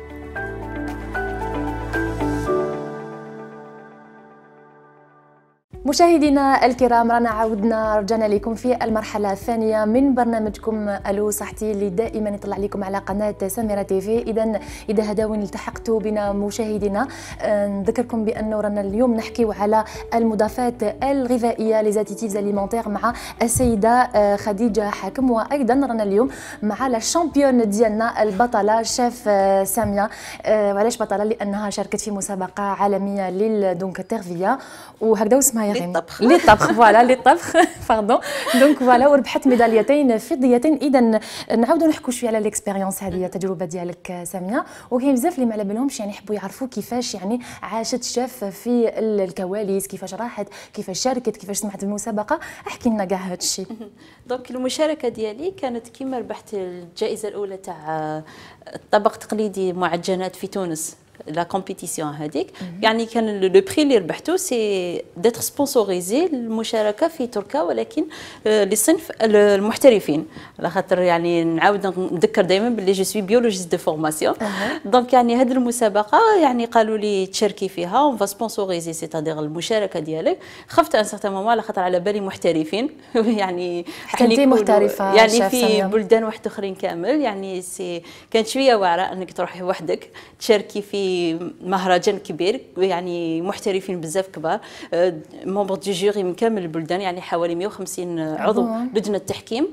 مشاهدينا الكرام رانا عاودنا رجعنا لكم في المرحلة الثانية من برنامجكم ألو صحتي اللي دائما يطلع لكم على قناة سميرة تيفي. إذا إذا هذا وين التحقتوا بنا مشاهدينا، نذكركم بأنه رانا اليوم نحكيو على المضافات الغذائية لي زاديتيفز اليمونتير مع السيدة خديجة حاكم، وأيضا رانا اليوم مع لا شامبيون ديالنا البطلة شيف سامية. وعلاش بطلة؟ لأنها شاركت في مسابقة عالمية لل دونك التغذية وهكذا اسمها للطبخ للطبخ فوالا للطبخ باردون. دونك فوالا وربحت ميداليتين فضيتين. اذا نعاودوا نحكوا شويه على ليكسبيريونس هذه التجربه ديالك ساميه، وكاين بزاف اللي ما على بالهمش يعني يحبوا يعرفوا كيفاش يعني عاشت شيف في الكواليس، كيفاش راحت، كيفاش شاركت، كيفاش سمعت المسابقه. احكي لنا كاع هذا الشيء. دونك المشاركه ديالي كانت كيما ربحت الجائزه الاولى تاع الطبق التقليدي معجنات في تونس لا كومبيتيسيون هذيك، يعني كان لو بري اللي ربحته سي ديتر سبونسوريزي المشاركه في تركيا، ولكن لصنف المحترفين، على خاطر يعني نعاود نذكر دائما باللي جو سوي بيولوجيست دو فورماسيون. دونك يعني هذه المسابقه يعني قالوا لي تشاركي فيها اون فا سبونسوريزي سيتادير المشاركه ديالك. خفت ان سارتان مومون على خاطر على بالي محترفين يعني حتى محترفه يعني في بلدان واحد اخرين كامل، يعني سي كانت شويه واعره انك تروحي وحدك تشاركي في مهرجان كبير، يعني محترفين بزاف كبار، ممبر دو جوري من كامل البلدان، يعني حوالي مئة وخمسين عضو لجنه التحكيم،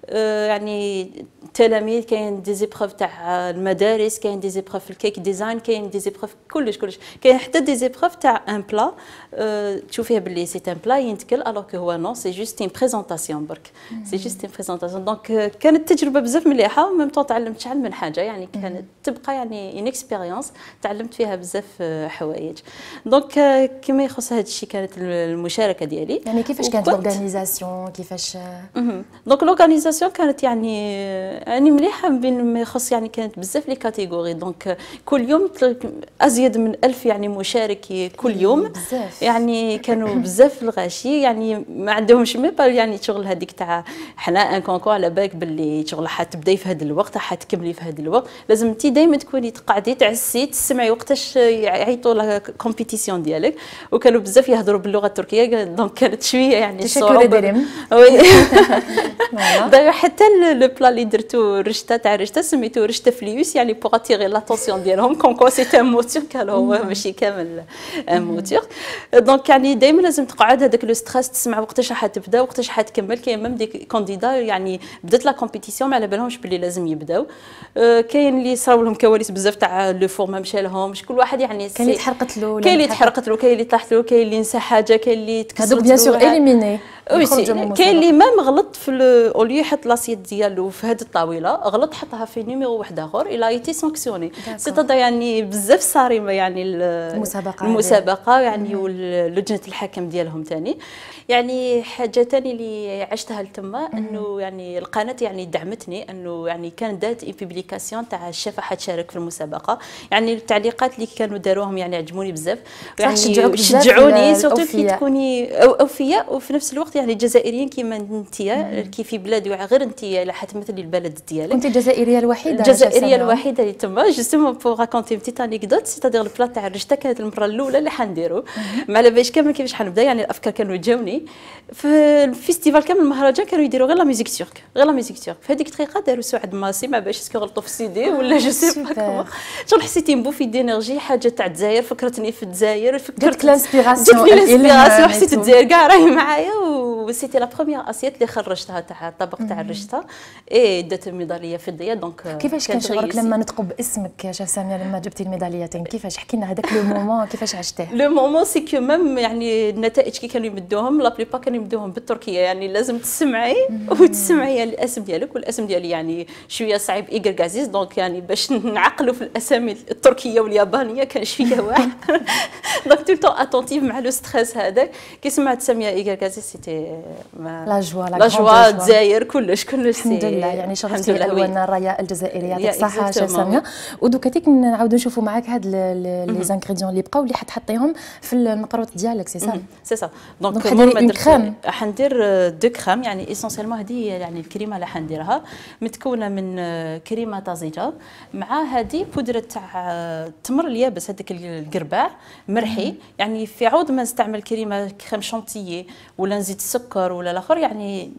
يعني تلاميذ، كاين دي زيبروف تاع المدارس، كاين دي زيبروف في الكيك ديزاين، كاين دي زيبروف كلش كلش، كاين حتى دي زيبروف تاع ان بلا تشوفيه باللي سي ان بلا ينتكل الوغ كو هو نو سي جوست ان بريزونطاسيون برك، سي جوست ان بريزونطاسيون. دونك كانت تجربه بزاف مليحه، وميم طون تعلمت شحال من حاجه، يعني كانت تبقى يعني ان اكسبيريونس تعلمت فيها بزاف حوايج. دونك كما يخص هذا الشيء كانت المشاركه ديالي. يعني كيفاش كانت لورغانيزاسيون كيفاش؟ دونك لورغانيزاسيون لاليمونطاسيون كانت يعني يعني مليحه بين ما يخص يعني كانت بزاف لي كاتيجوري دونك كل يوم ازيد من ألف يعني مشارك كل يوم بزاف. يعني كانوا بزاف الغاشي يعني ما عندهمش مي با يعني شغل هذيك تاع حنا ان كونكور على بالك باللي شغل حتبداي في هذا الوقت حتكملي في هذا الوقت لازم انت دائما تكوني تقعدي تعسي تسمعي وقتاش يعيطوا لها كومبيتيسيون ديالك وكانوا بزاف يهضروا باللغه التركيه دونك كانت شويه يعني الصعوبه وي دايوغ حتى لو بلا اللي درتو رشته تاع رشته سميتو رشته فليوس يعني بوغ اتيغي لاتونسيون ديالهم كونكو سي ان موتور كان هو ماشي كامل ان موتور دونك يعني دائما لازم تقعد هذاك لو ستريس تسمع وقتاش حتبدا وقتاش حتكمل كاين ميم دي كانديدا يعني بدات لا كومبيتيسيون ما على بالهمش باللي لازم يبداو كاين اللي صراو لهم كواليس بزاف تاع لو فور ما مشى لهمش كل واحد يعني كاين اللي تحرقت له كاين اللي تحرقت له كاين اللي طاحت له كاين اللي نسى حاجه كاين اللي تكسرت هذوك بيان سور اليميني كاين اللي مام غلط في اوليو يحط لاسيت ديالو في هذه الطاوله غلط حطها في نيميرو واحد اخر الى ايتي سانكسيوني سيتادا يعني بزاف صارمه يعني المسابقه المسابقه يعني ولجنه الحكم ديالهم ثاني يعني حاجه ثاني اللي عشتها لتما انه يعني القناه يعني دعمتني انه يعني كان دات بوبليكاسيون تاع الشفا حتشارك في المسابقه يعني التعليقات اللي كانوا داروهم يعني عجبوني بزاف يعني شجعوني سورتو كي تكوني اوفياء وفي نفس الوقت يعني الجزائريين كيما انتيا كي في بلاد غير انتيا اللي حتمثلي البلد ديالك كنت الجزائريه الوحيده الجزائريه الوحيده اللي تما جوستومون بور راكونتي بتيت انيكدوت سيتادير البلا تاع الرشته كانت المره الاولى اللي حنديرو ما على باليش كامل كيفاش حنبدا يعني الافكار كانوا جاوني في الفيستيفال كامل المهرجان كانوا يديروا غير لا ميوزيك تورك غير لا ميوزيك تورك في هذيك الدقيقه داروا سعد ماسي ما باش اسكو غلطوا في السيدي ولا جو سي با كومون شغل حسيتي نبوفي دينيرجي حاجه تاع الجزائر فكرتني في الجزائر فكرت الانسبيراسيون جاتني الانسبيراسيون حسيت الجزائر كاع راهي معايا وسيتي لا بروميير اسيت اللي خرجتها تاع الطبق تاع الرشته اي دات الميداليه فضيه دونك كيفاش كان شعورك لما نطقوا باسمك يا شاف ساميه لما جبتي الميداليتين كيفاش حكي لنا هذاك لو مومون كيفاش عشتيه لو مومون سي كو ميم يعني النتائج كي كانوا يمدوهم لا بليبا كانوا يمدوهم بالتركيه يعني لازم تسمعي وتسمعي الاسم ديالك والاسم ديالي يعني شويه صعيب ايغر عزيز دونك يعني باش نعقلوا في الاسامي التركيه واليابانيه كان شويه واحد دونك تو طون اتونتيف مع لو ستريس هذاك كي سمعت ساميه ايغر عزيز سيتي لا جوا لا جوا الجزائر كلش كلش الحمد لله يعني شرفتي الالوان الرايه الجزائريه يعطيك الصحه شاف ساميه ودوكا تيك نعاودوا نشوفوا معاك هاد لي زانغريديون اللي بقاو اللي حتحطيهم في المقروط ديالك سي سا سي سا دونك كريم حندير دو كريم يعني ايسونسيلمون هذه يعني الكريمه اللي حنديرها متكونه من كريمه طازجه مع هذه بودره تاع التمر اليابس هذاك القرباع مرحي يعني في عوض ما نستعمل كريمه كريم شونتيي ولا نزيد السكر ولا الاخر يعني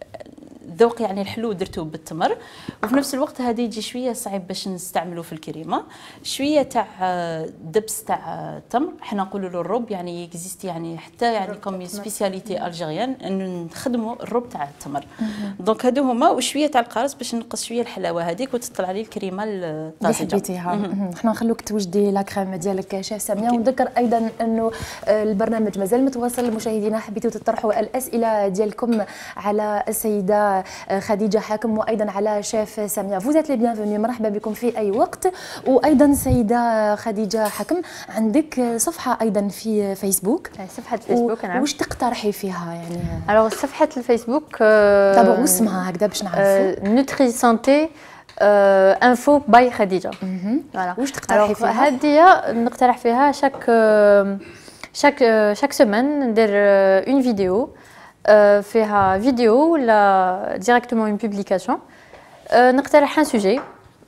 ذوق يعني الحلو درتو بالتمر وفي نفس الوقت هذه يجي شويه صعيب باش نستعملوا في الكريمه شويه تاع دبس تاع التمر حنا نقولوا له الرب يعني اكزيست يعني حتى يعني كوم سبيسياليتي الجيريان انه نخدموا الرب تاع التمر دونك هادو هما وشويه تاع القرص باش نقص شويه الحلاوه هذيك وتطلع لي الكريمه الطازجه اللي حبيتيها حنا نخلوك توجدي لا كريم ديالك شاف ساميه ونذكر ايضا انه البرنامج مازال متواصل لمشاهدينا حبيتوا تطرحوا الاسئله ديالكم على السيده خديجه حاكم وايضا على شيف ساميه فوزات لي بيانفوني مرحبا بكم في اي وقت وايضا سيده خديجه حاكم عندك صفحه ايضا في فيسبوك صفحه فيسبوك نعم واش تقترحي فيها يعني الوغ صفحه الفيسبوك تابعوا اسمها هكذا باش نعرفوا نوتري سانتي انفو باي خديجه فوالا واش تقترحي فيها هذه نقترح فيها شاك شاك شاك سيمين ندير اون فيديو فيها فيديو ولا ديريكتومون اون بوبليكاسيون نقترح ان سوجي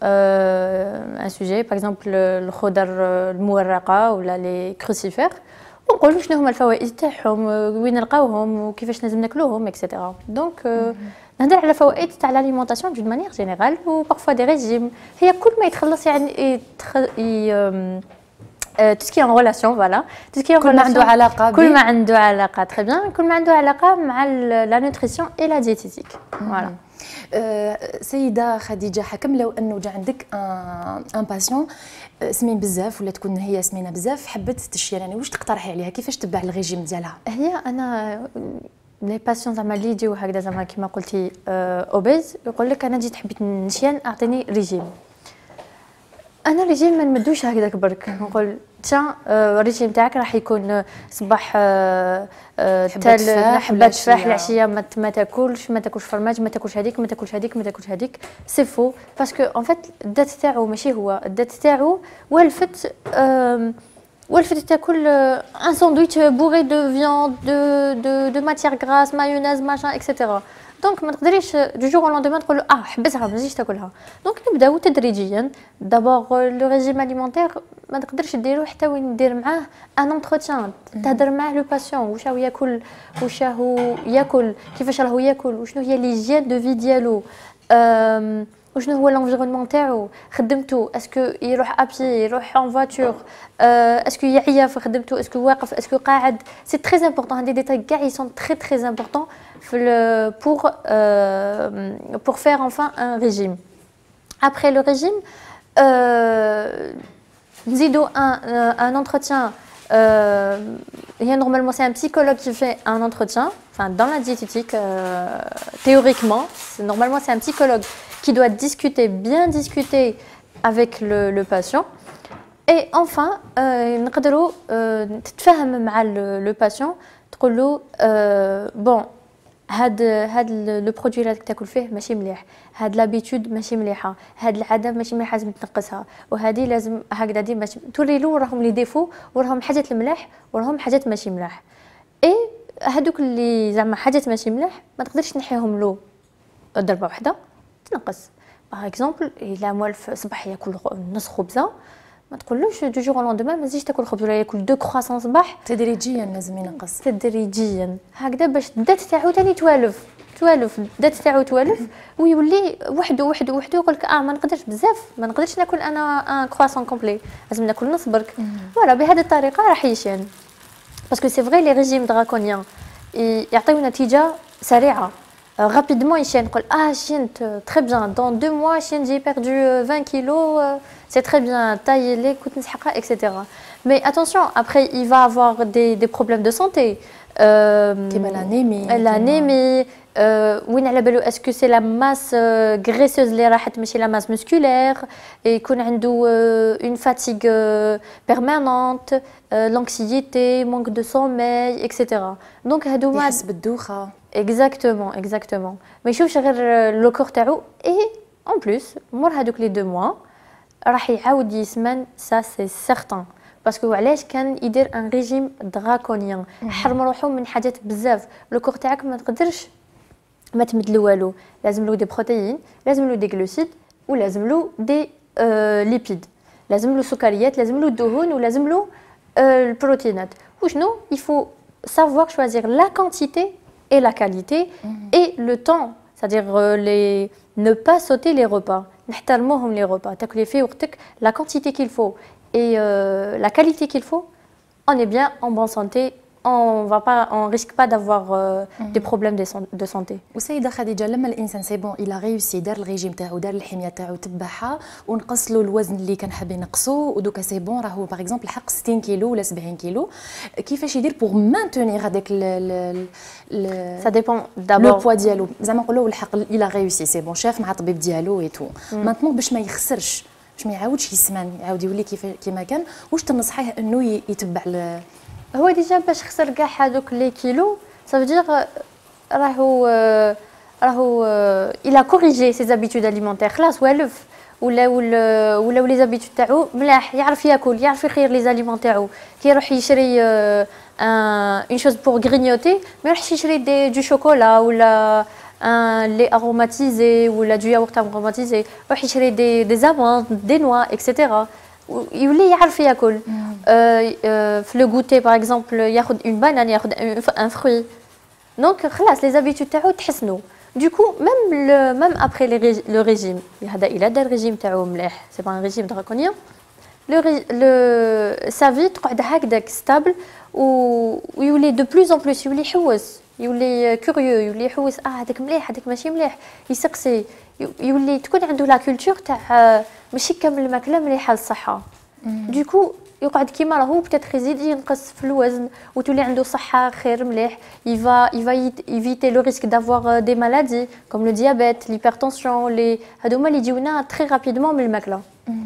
ان سوجي باغ اكزومبل الخضر المورقه ولا لي كروسيفير ونقولوا شنو هما الفوائد تاعهم وين نلقاوهم وكيفاش لازم ناكلوهم اكسيتيرا دونك نهضر على فوائد تاع لاليمونطاسيون دون مانيير جينيرال و بارفوا دي ريجيم هي كل ما يتخلص يعني tout ce qui est en relation voilà tout ce qui est en كل ما عنده علاقه كل ما عنده علاقه très bien كل ما عنده علاقه مع la nutrition et la diététique voilà سيده خديجه حكم لو انه جا عندك ان باسيون سمين بزاف ولا تكون هي سمينه بزاف حبت تشي يعني واش تقترحي عليها كيفاش تبع الريجيم ديالها هي انا لي باسيون زعما اللي يجيو هكذا زعما كيما قلتي اوبيز يقول لك انا جيت حبيت نشيان اعطيني ريجيم انا الريجيم ما نمدوش هكذاك برك نقول تا الريجيم تاعك راح يكون صباح تال حبه تفاح العشيه ما, ما تاكلش ما تاكلش فرماج ما تاكلش هذيك ما تاكلش هذيك ما تاكلش هذيك سي فو باسكو اون فيت الدات تاعو ماشي هو الدات تاعو والفت والفت تاكل ان ساندويتش بوري دو فياند دو دو دو ماتيير غراس مايونيز ماشان اكسيتيرا دونك ما تقدريش دو جور او لوندومان تقول اه حبسها ما تجيش تاكلها دونك نبداو تدريجيا دابور لو ريجيم اليمونتير ما تقدرش ديرو حتى وين دير معاه ان انتروتيان تهضر معاه لو باسيون واش هو ياكل واش هو ياكل كيفاش راهو ياكل وشنو هي ليجين دو في ديالو وشنو هو لونفيرونمون تاعو خدمته اسكو يروح ابي يروح ان فواتور اسكو يعيا في خدمته اسكو واقف اسكو قاعد سي تري امبورطون هادي ديتاي كاع يسون تري تري امبورطون pour euh, pour faire enfin un régime. Après le régime, euh, Zido un, euh, un entretien. Euh, normalement, c'est un psychologue qui fait un entretien. Enfin, dans la diététique, euh, théoriquement, c'est, normalement, c'est un psychologue qui doit discuter, bien discuter avec le, le patient. Et enfin, نقدروا تتفاهم مع le patient. تقول له bon. هاد هاد لو برودوي اللي تاكل فيه ماشي مليح هاد لابيتود ماشي مليحه هاد العاده ماشي مليحه لازم تنقصها وهذه لازم هكذا ديما توري له راهم لي ديفو وراهم حاجات الملاح وراهم حاجات ماشي ملاح اي هادوك اللي زعما حاجات ماشي ملاح ما تقدرش تنحيهم له ضربه واحده تنقص باغ اكزومبل الا موالف صباح ياكل نص خبزه ما تقولوش دو جور لوندومان ما تزيدش تاكل خبز ولا ياكل دو كرواسون صباح تدريجيا لازم ينقص تدريجيا هكذا باش الدات تاعو ثاني توالف توالف الدات تاعو توالف ويولي وحده وحده وحده يقول لك اه ما نقدرش بزاف ما نقدرش ناكل انا ان كرواسون كومبلي لازم ناكل نص برك فوالا بهذه الطريقه راح يشين باسكو سي فري لي ريجيم دراكونيان يعطيو نتيجه سريعه rapidement يشين نقول اه شينت تري بيان دون دو موا شين جي بيردو vingt كيلو c'est très bien tailler les coups de et cetera. Mais attention, après il va avoir des, des problèmes de santé. Euh, l'anémie. L'anémie. وين على بالو اسكو سي لا ماس غريسوز اللي راحت ماشي لا ماس مسكولير يكون عنده اون فاتيغ بيرمانونت لانكسيتي مونك دو سومي اكسيتيرا دونك هادو ما يحس بالدوخه اكزاكتومون اكزاكتومون ما يشوفش غير لو كور تاعو اي اون بليس مور هادوك لي دو موا راح يعاود يسمن سا سي سيغتان باسكو علاش كان يدير ان ريجيم دراكونيان حرم روحو من حاجات بزاف لو كور تاعك ما تقدرش ما تمدلو والو لازم له دي بروتيين لازم له دي غلوسيد ولازم له دي آه ليبيد لازم له سكريات لازم له الدهون ولازم له آه البروتينات وشنو il faut savoir choisir la quantité et la qualité et le temps c'est-à-dire euh, les ne pas sauter les repas نحترموهم les repas تاكلي في وقتك la quantité qu'il faut et euh, la qualité qu'il faut on est bien en bonne santé on va pas on risque pas d'avoir euh, mm-hmm. des problèmes de, de santé. وسيدة خديجة لما الانسان سي بون الى ريوسي دار الريجيم تاعو دار الحميه تاعو تبعها ونقص له الوزن اللي كان حاب ينقصو ودوكا سي بون راهو باغ اكزومبل حق ستين كيلو ولا سبعين كيلو كيفاش يدير بوغ مانتونيغ هذاك سا ديبون دابور لو بوا ديالو زعما نقولوا الحق الى ريوسي سي بون شاف مع الطبيب ديالو اي تو مانتنون باش ما يخسرش باش ما يعاودش يسمن يعاود يولي كيف كيما كان واش تنصحيه انه يتبع هو ديجا باش خسر كاع هذوك لي كيلو صافي راهو راهو الى كوريجي سي زابيتود اليمونتير خلاص والف ولا ولا ولا لي زابيتود تاعو ملاح يعرف ياكل يعرف يخير لي زاليمون تاعو كي يروح يشري اون شوز بور غرينيوتي ما يروحش يشري دي دو شوكولا ولا ان لي اروماتيزي ولا دو ياغورت اروماتيزي يروح يشري دي دي زاموند دي نوا اكسيتيرا يولي يعرف ياكل في لو غوتي باغ اكزومبل ياخذ اون بانان ياخذ ان فروي دونك خلاص لي زابيتود تاعو تحسنوا دوكو ميم ميم ابري لو ريجيم هذا الا دار ريجيم تاعو مليح سي با ان ريجيم دراكونيان لو لو سافي تقعد هكذاك ستابل ويولي دو بلوس ان بلوس يولي يحوس يولي كوريو يولي يحوس اه هذاك مليح هذاك ماشي مليح يسقسي يولي تكون عنده لا كولتور تاع ماشي كامل الماكله مليحه للصحه دوكو يقعد كيما راهو بتاتخ يزيد ينقص في الوزن وتولي عنده صحه خير مليح. يفا يفا ايفيتي لو ريسك دافوار دي مالادي كوم لو ديابيت ليبرتونسيون لي هذوما اللي يجيونا تري رابيدمون من الماكله.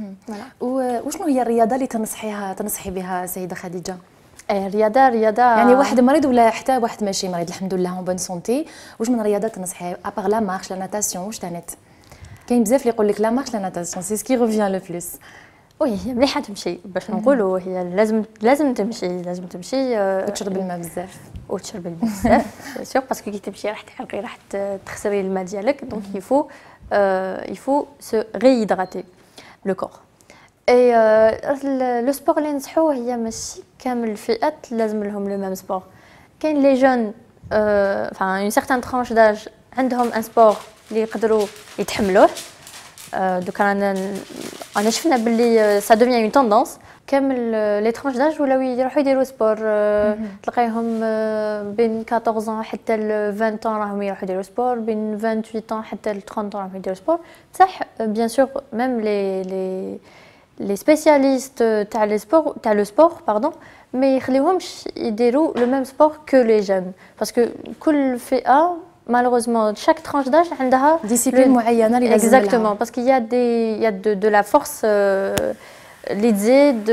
وشنو هي الرياضه اللي تنصحيها تنصحي بها سيده خديجه؟ ايه الرياضه رياضه يعني واحد مريض ولا حتى واحد ماشي مريض الحمد لله اون بون سونتي، واش من رياضات تنصحي ابار لا مارش لا ناتاسيون واش تانيت؟ كاين بزاف اللي يقول لك لا مارش لا ناتاسيون سي سكي ريفيان لو بلوس. وي هي مليحه تمشي باش نقولوا هي لازم لازم تمشي لازم تمشي وتشرب الماء بزاف وتشرب الماء بزاف سيغ باسكو كي تمشي راح تحرقي راح تخسري الماء ديالك دونك يفو يفو سو ريهيدراتي لو كور. اي لو سبور اللي نصحوه هي ماشي كامل الفئات لازم لهم لو ميم سبور. كاين لي جون فان اون سيغتان ترانش داج عندهم ان سبور اللي يقدروا يتحملوه. دوكا انا انا شفنا باللي سا دوفيان اون توندونس كامل لي ترانش داج ولاو يروحوا يديروا سبور. تلقايهم بين أربعطاش حتى ل عشرين راهم يروحوا يديروا سبور، بين ثمانية وعشرين حتى ل ثلاثين راهم يديروا سبور. بصح بيان سور ميم لي لي لي سبيسياليست تاع لي سبور تاع لو سبور باردون ما يخليوهمش يديروا لو ميم سبور كو لي جون باسكو كل فئه malheureusement chaque tranche d'âge عندها ديسيبلين معينه اللي لازم لها. exactement parce qu'il y a des il y a de de la force اللي تزيد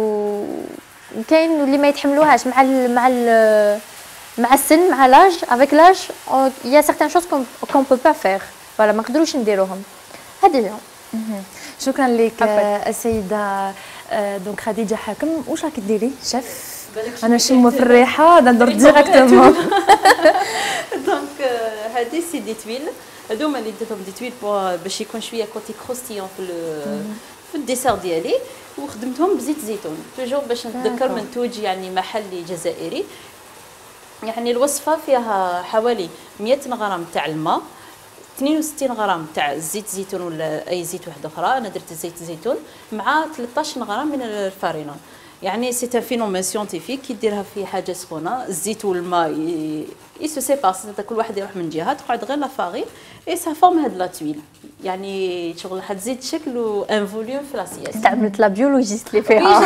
وكاين اللي ما يتحملوهاش مع ال مع ال مع السن مع لاج avec l'âge il y a certaines choses qu'on qu'on peut pas faire voilà ما نقدروش نديروهم هذه هي. شكرا لك السيده دونك خديجه حاكم. واش راكي ديري شاف؟ انا نشمو في الريحه ندور ديريكتومون. دونك هادي سي دي تويل هادوما اللي درتهم دي تويل باش يكون شويه كوتي كروستيون في في الديسير ديالي وخدمتهم بزيت زيتون توجور باش نتذكر منتوج يعني محلي جزائري. يعني الوصفه فيها حوالي مئة غرام تاع الماء، اثنين وستين غرام تاع زيت زيتون ولا اي زيت واحد اخرى، انا درت زيت زيتون مع ثلاثطاش غرام من الفارينه. يعني سي ان فينومين سيونتيفيك كي ديرها في حاجه سخونه الزيت والماء اي سو سيباس كل واحد يروح من جهه تقعد غير لا فارين اي سا فورم هاد لا تويل يعني شغل حتزيد شكل وان فوليوم في لاسياس. استعملت لا بيولوجيست اللي فيها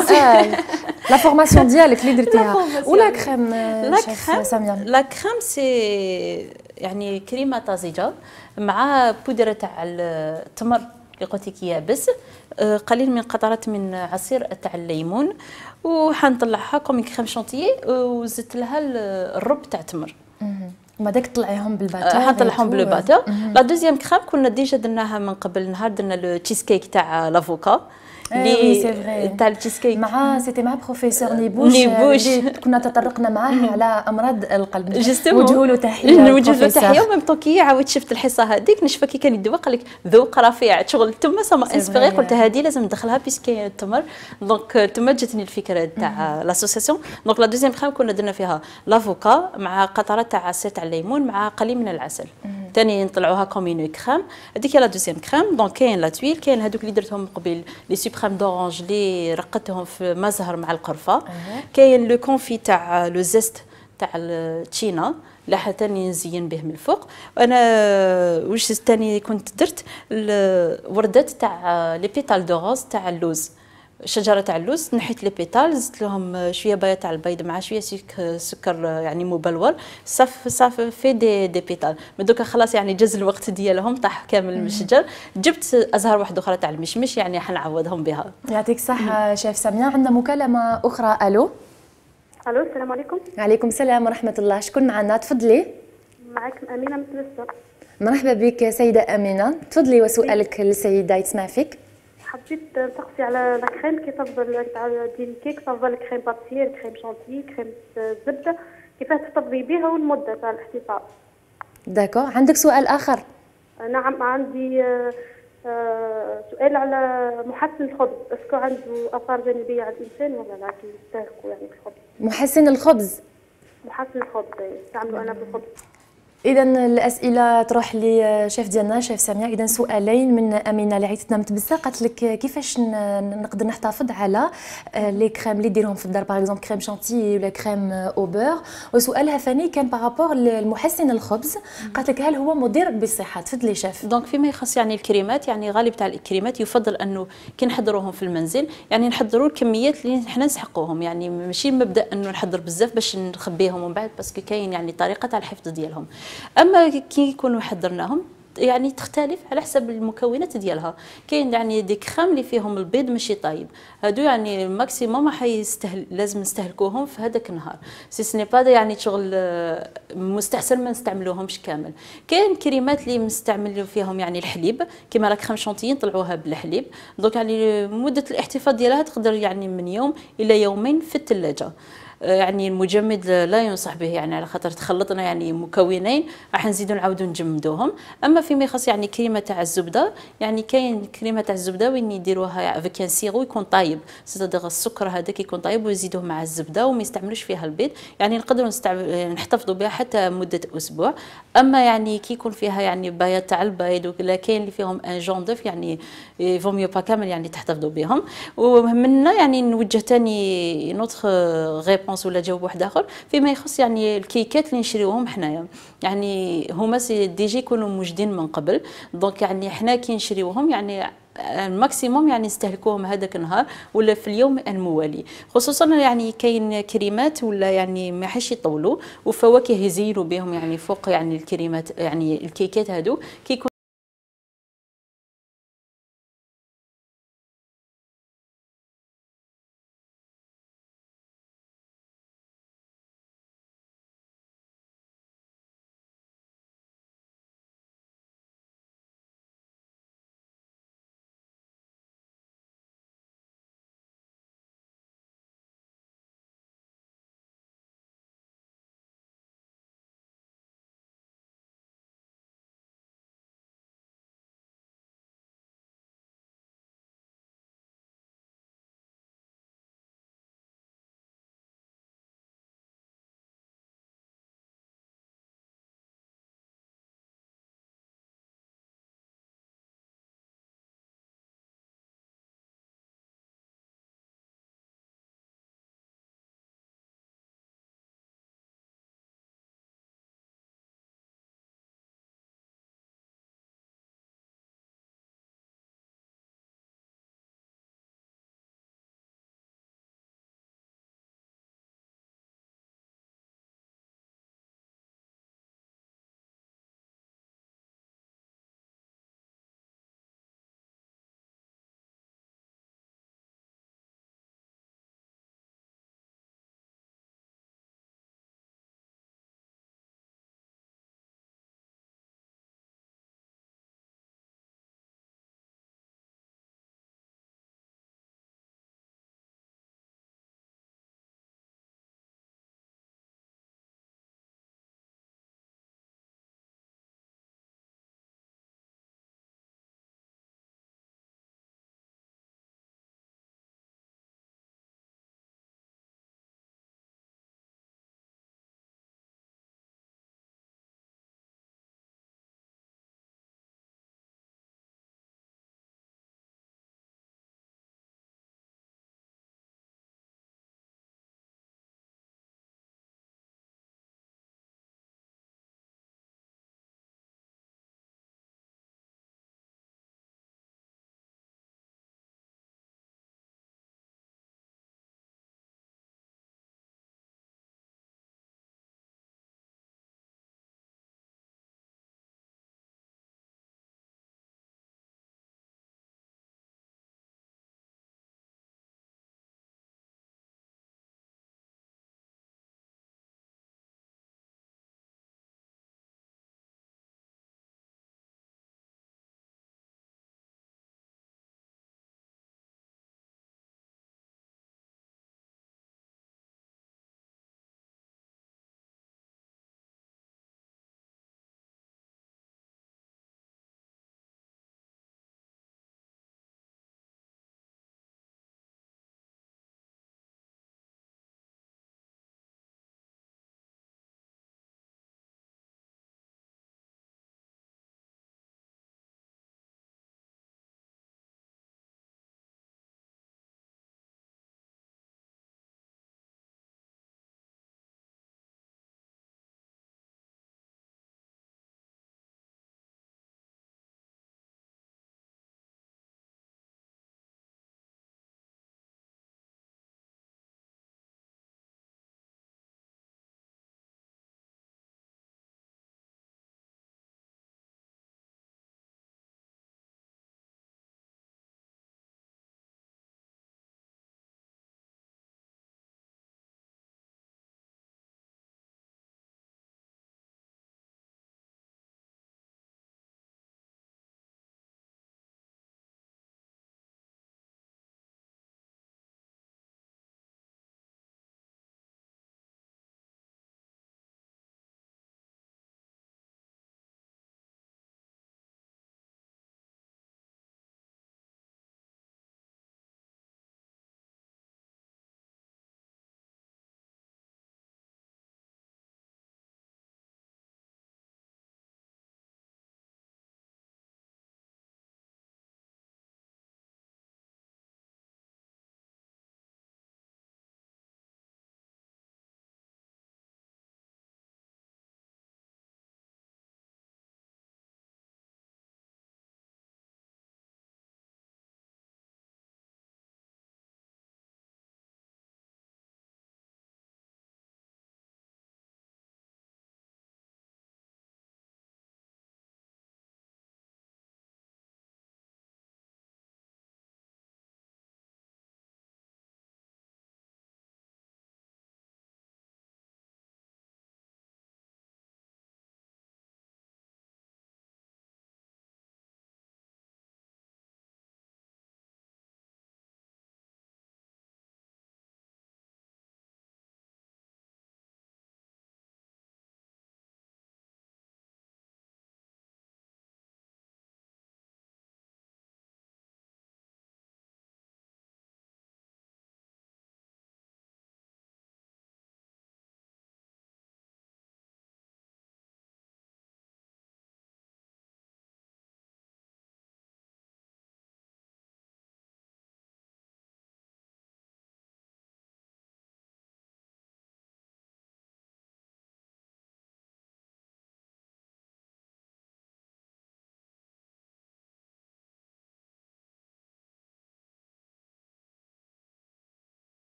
لا فورماسيون ديالك اللي درتيها. ولا كريم لا كريم ساميه لا كريم سي يعني كريمه طازجه مع بودره تاع التمر اللي قلت لك يابس، قليل من قطرات من عصير تاع الليمون وحنطلعها كوم كريم شونتيي وزدت لها الرب تاع التمر. ما داك طلعيهم بالباتر حنطلعهم بالباتر. لا دوزيام كريم كنا ديجا درناها من قبل نهار درنا لو تشيز كيك تاع لافوكا اللي تاع التشيز كيك مع سيتي مع بروفيسور نيبوش نيبوش كنا تطرقنا معاه على امراض القلب. نوجهوا له تحيه نوجه له تحيه وميم طون كي عاود شفت الحصه هذيك نشفى كي كان يدوق قال لك ذوق رفيع شغل تما سما انسبيري قلت هذه لازم ندخلها بيسكي التمر. دونك تما جاتني الفكره تاع لاسوسياسيون. دونك لا دوزيام كريم كنا درنا فيها لافوكا مع قطرات تاع عصير تاع الليمون مع قليل من العسل. ثاني نطلعوها كومينو كريم. هذيك لا دوزيام كريم. دونك كاين لا تويل كاين هذوك اللي درتهم قبل لي سوبريم دورانج اللي رقدتهم في مزهر مع القرفه. كاين لو كونفي تاع لو زيست تاع التشينا لا حتى نزين به من الفوق. انا واش ثاني كنت درت الوردات تاع لي بيتال دو روز تاع اللوز شجره تاع اللوز نحيت لي بيتال زدت لهم شويه بيض تاع البيض مع شويه سكر يعني مبلور صف صف في دي دي بيتال. من دوكا خلاص يعني جاز الوقت ديالهم طاح كامل من الشجر. جبت ازهار واحده اخرى تاع المشمش يعني حنعوضهم بها. يعطيك الصحه شيف ساميه. عندنا مكالمه اخرى. الو الو السلام عليكم. وعليكم السلام ورحمه الله. شكون معنا؟ تفضلي. معكم امينه من تونس. مرحبا بك سيده امينه. تفضلي وسؤالك للسيده يتسمع فيك. حبيت نسقسي على لا كريم كي تفضل تاع ديال الكيك تفضل كريم باتيير كريم شونتيي كريم زبده كيفاش تفضلي بها والمده تاع الاحتفاظ. داكو. عندك سؤال اخر؟ نعم عندي آه سؤال على محسن الخبز اسكو عنده اثار جانبيه على الانسان ولا لا كي يستهلكوا يعني الخبز. محسن الخبز. محسن الخبز استعملوا انا في الخبز. اذا الاسئله تروح لشيف ديالنا شيف ساميه. اذا سؤالين من امينه اللي عيطتنا متبسه، قالت لك كيفاش نقدر نحتفظ على لي كريم اللي ديرهم في الدار، باغ اكزومبل كريم شانتي ولا كريم او بور. وسؤالها ثاني كان بارابور للمحسن الخبز، قالت لك هل هو مضر بالصحه؟ تفضلي شيف. دونك فيما يخص يعني الكريمات، يعني غالب تاع الكريمات يفضل انه كي نحضروهم في المنزل يعني نحضروا الكميات اللي حنا نسحقوهم، يعني ماشي مبدا انه نحضر بزاف باش نخبيهم ومن بعد، باسكو كاين يعني طريقه تاع الحفظ ديالهم. اما كي يكونوا حضرناهم يعني تختلف على حسب المكونات ديالها. كاين يعني دي كريم اللي فيهم البيض ماشي طايب، هادو يعني ماكسيموم راح يستهل لازم نستهلكوهم في هذاك النهار، سي سني با يعني شغل مستحسن ما نستعملوهمش كامل. كاين كريمات اللي مستعملوا فيهم يعني الحليب كيما لا كريم شونتي طلعوها بالحليب، دونك يعني مده الاحتفاظ ديالها تقدر يعني من يوم الى يومين في الثلاجه. يعني المجمد لا ينصح به، يعني على خاطر تخلطنا يعني مكونين راح نزيدو نعاودو نجمدوهم. اما فيما يخص يعني كريمه تاع الزبده، يعني كاين كريمه تاع الزبده وين يديروها افيك ان سيرو يكون طايب، سيتادير السكر هذاك يكون طايب ويزيدوه مع الزبده وما يستعملوش فيها البيض، يعني نقدروا نستعمل نحتفظوا بها حتى مده اسبوع. اما يعني كي يكون فيها يعني بياض تاع البيض ولا كاين اللي فيهم ان جوندف يعني فوميو با كامل يعني تحتفظوا بهم. ومنا يعني نوجه ثاني نوتخ ريبونس ولا جواب واحد اخر فيما يخص يعني الكيكات اللي نشريوهم حنايا، يعني هما سي ديجي يكونوا موجودين من قبل، دونك يعني حنا كي نشريوهم يعني الماكسيموم يعني نستهلكوهم هذاك النهار ولا في اليوم الموالي. خصوصا يعني كاين كريمات ولا يعني ما حش يطولوا وفواكه يزينوا بهم يعني فوق يعني الكريمات يعني الكيكات هادو كي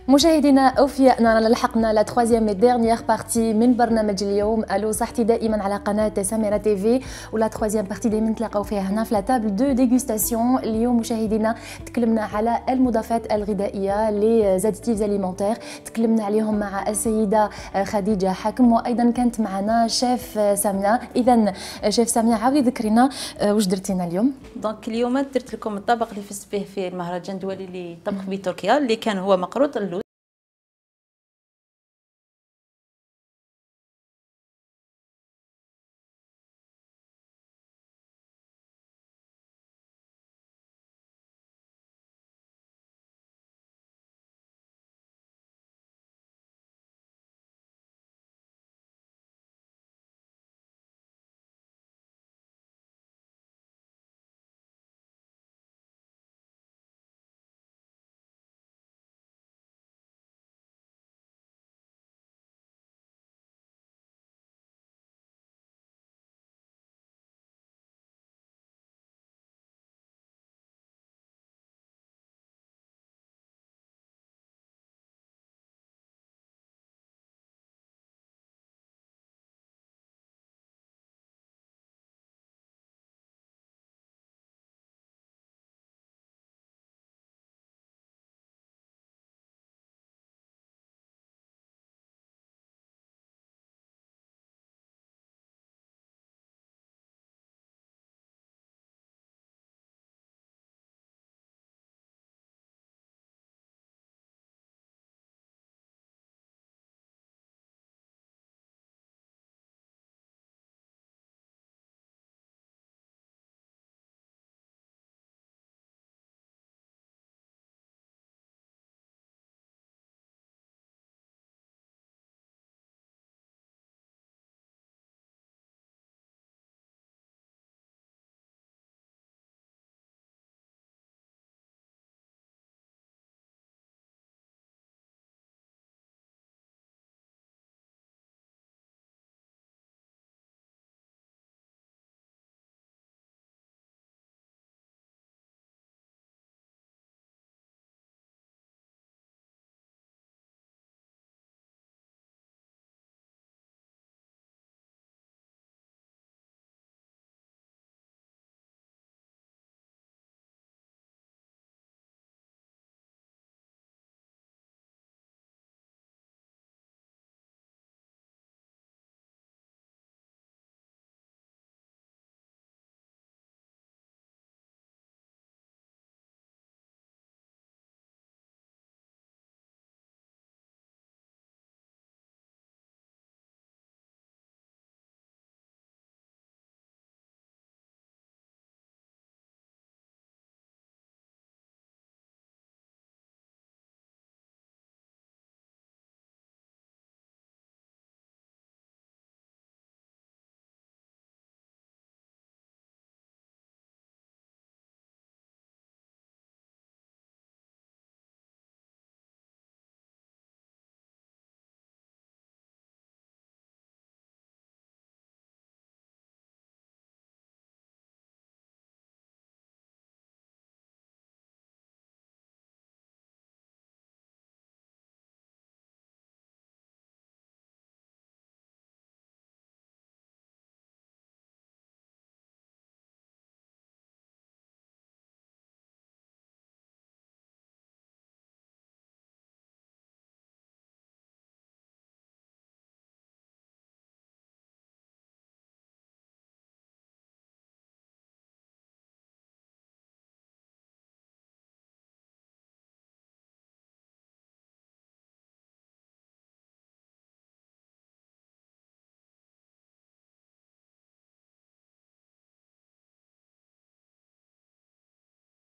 مشاهدينا اوفياء لحقنا لا تروازيام اي ديرنيير بارتي من برنامج اليوم. الو صحتي دائما على قناه سميرة تي في، ولا تروازيام بارتي دائما نتلاقاو فيها هنا في لا تابل دو ديغوستاسيون. اليوم مشاهدينا تكلمنا على المضافات الغذائيه لي زاديتيفز اليمونتير، تكلمنا عليهم مع السيده خديجه حكم، وايضا كانت معنا شيف ساميه. اذا شيف ساميه عاودي ذكرينا واش درتينا اليوم؟ دونك اليوم درت لكم الطبق اللي فزت به في المهرجان الدولي للطبخ بتركيا اللي كان هو مقروط اللوز.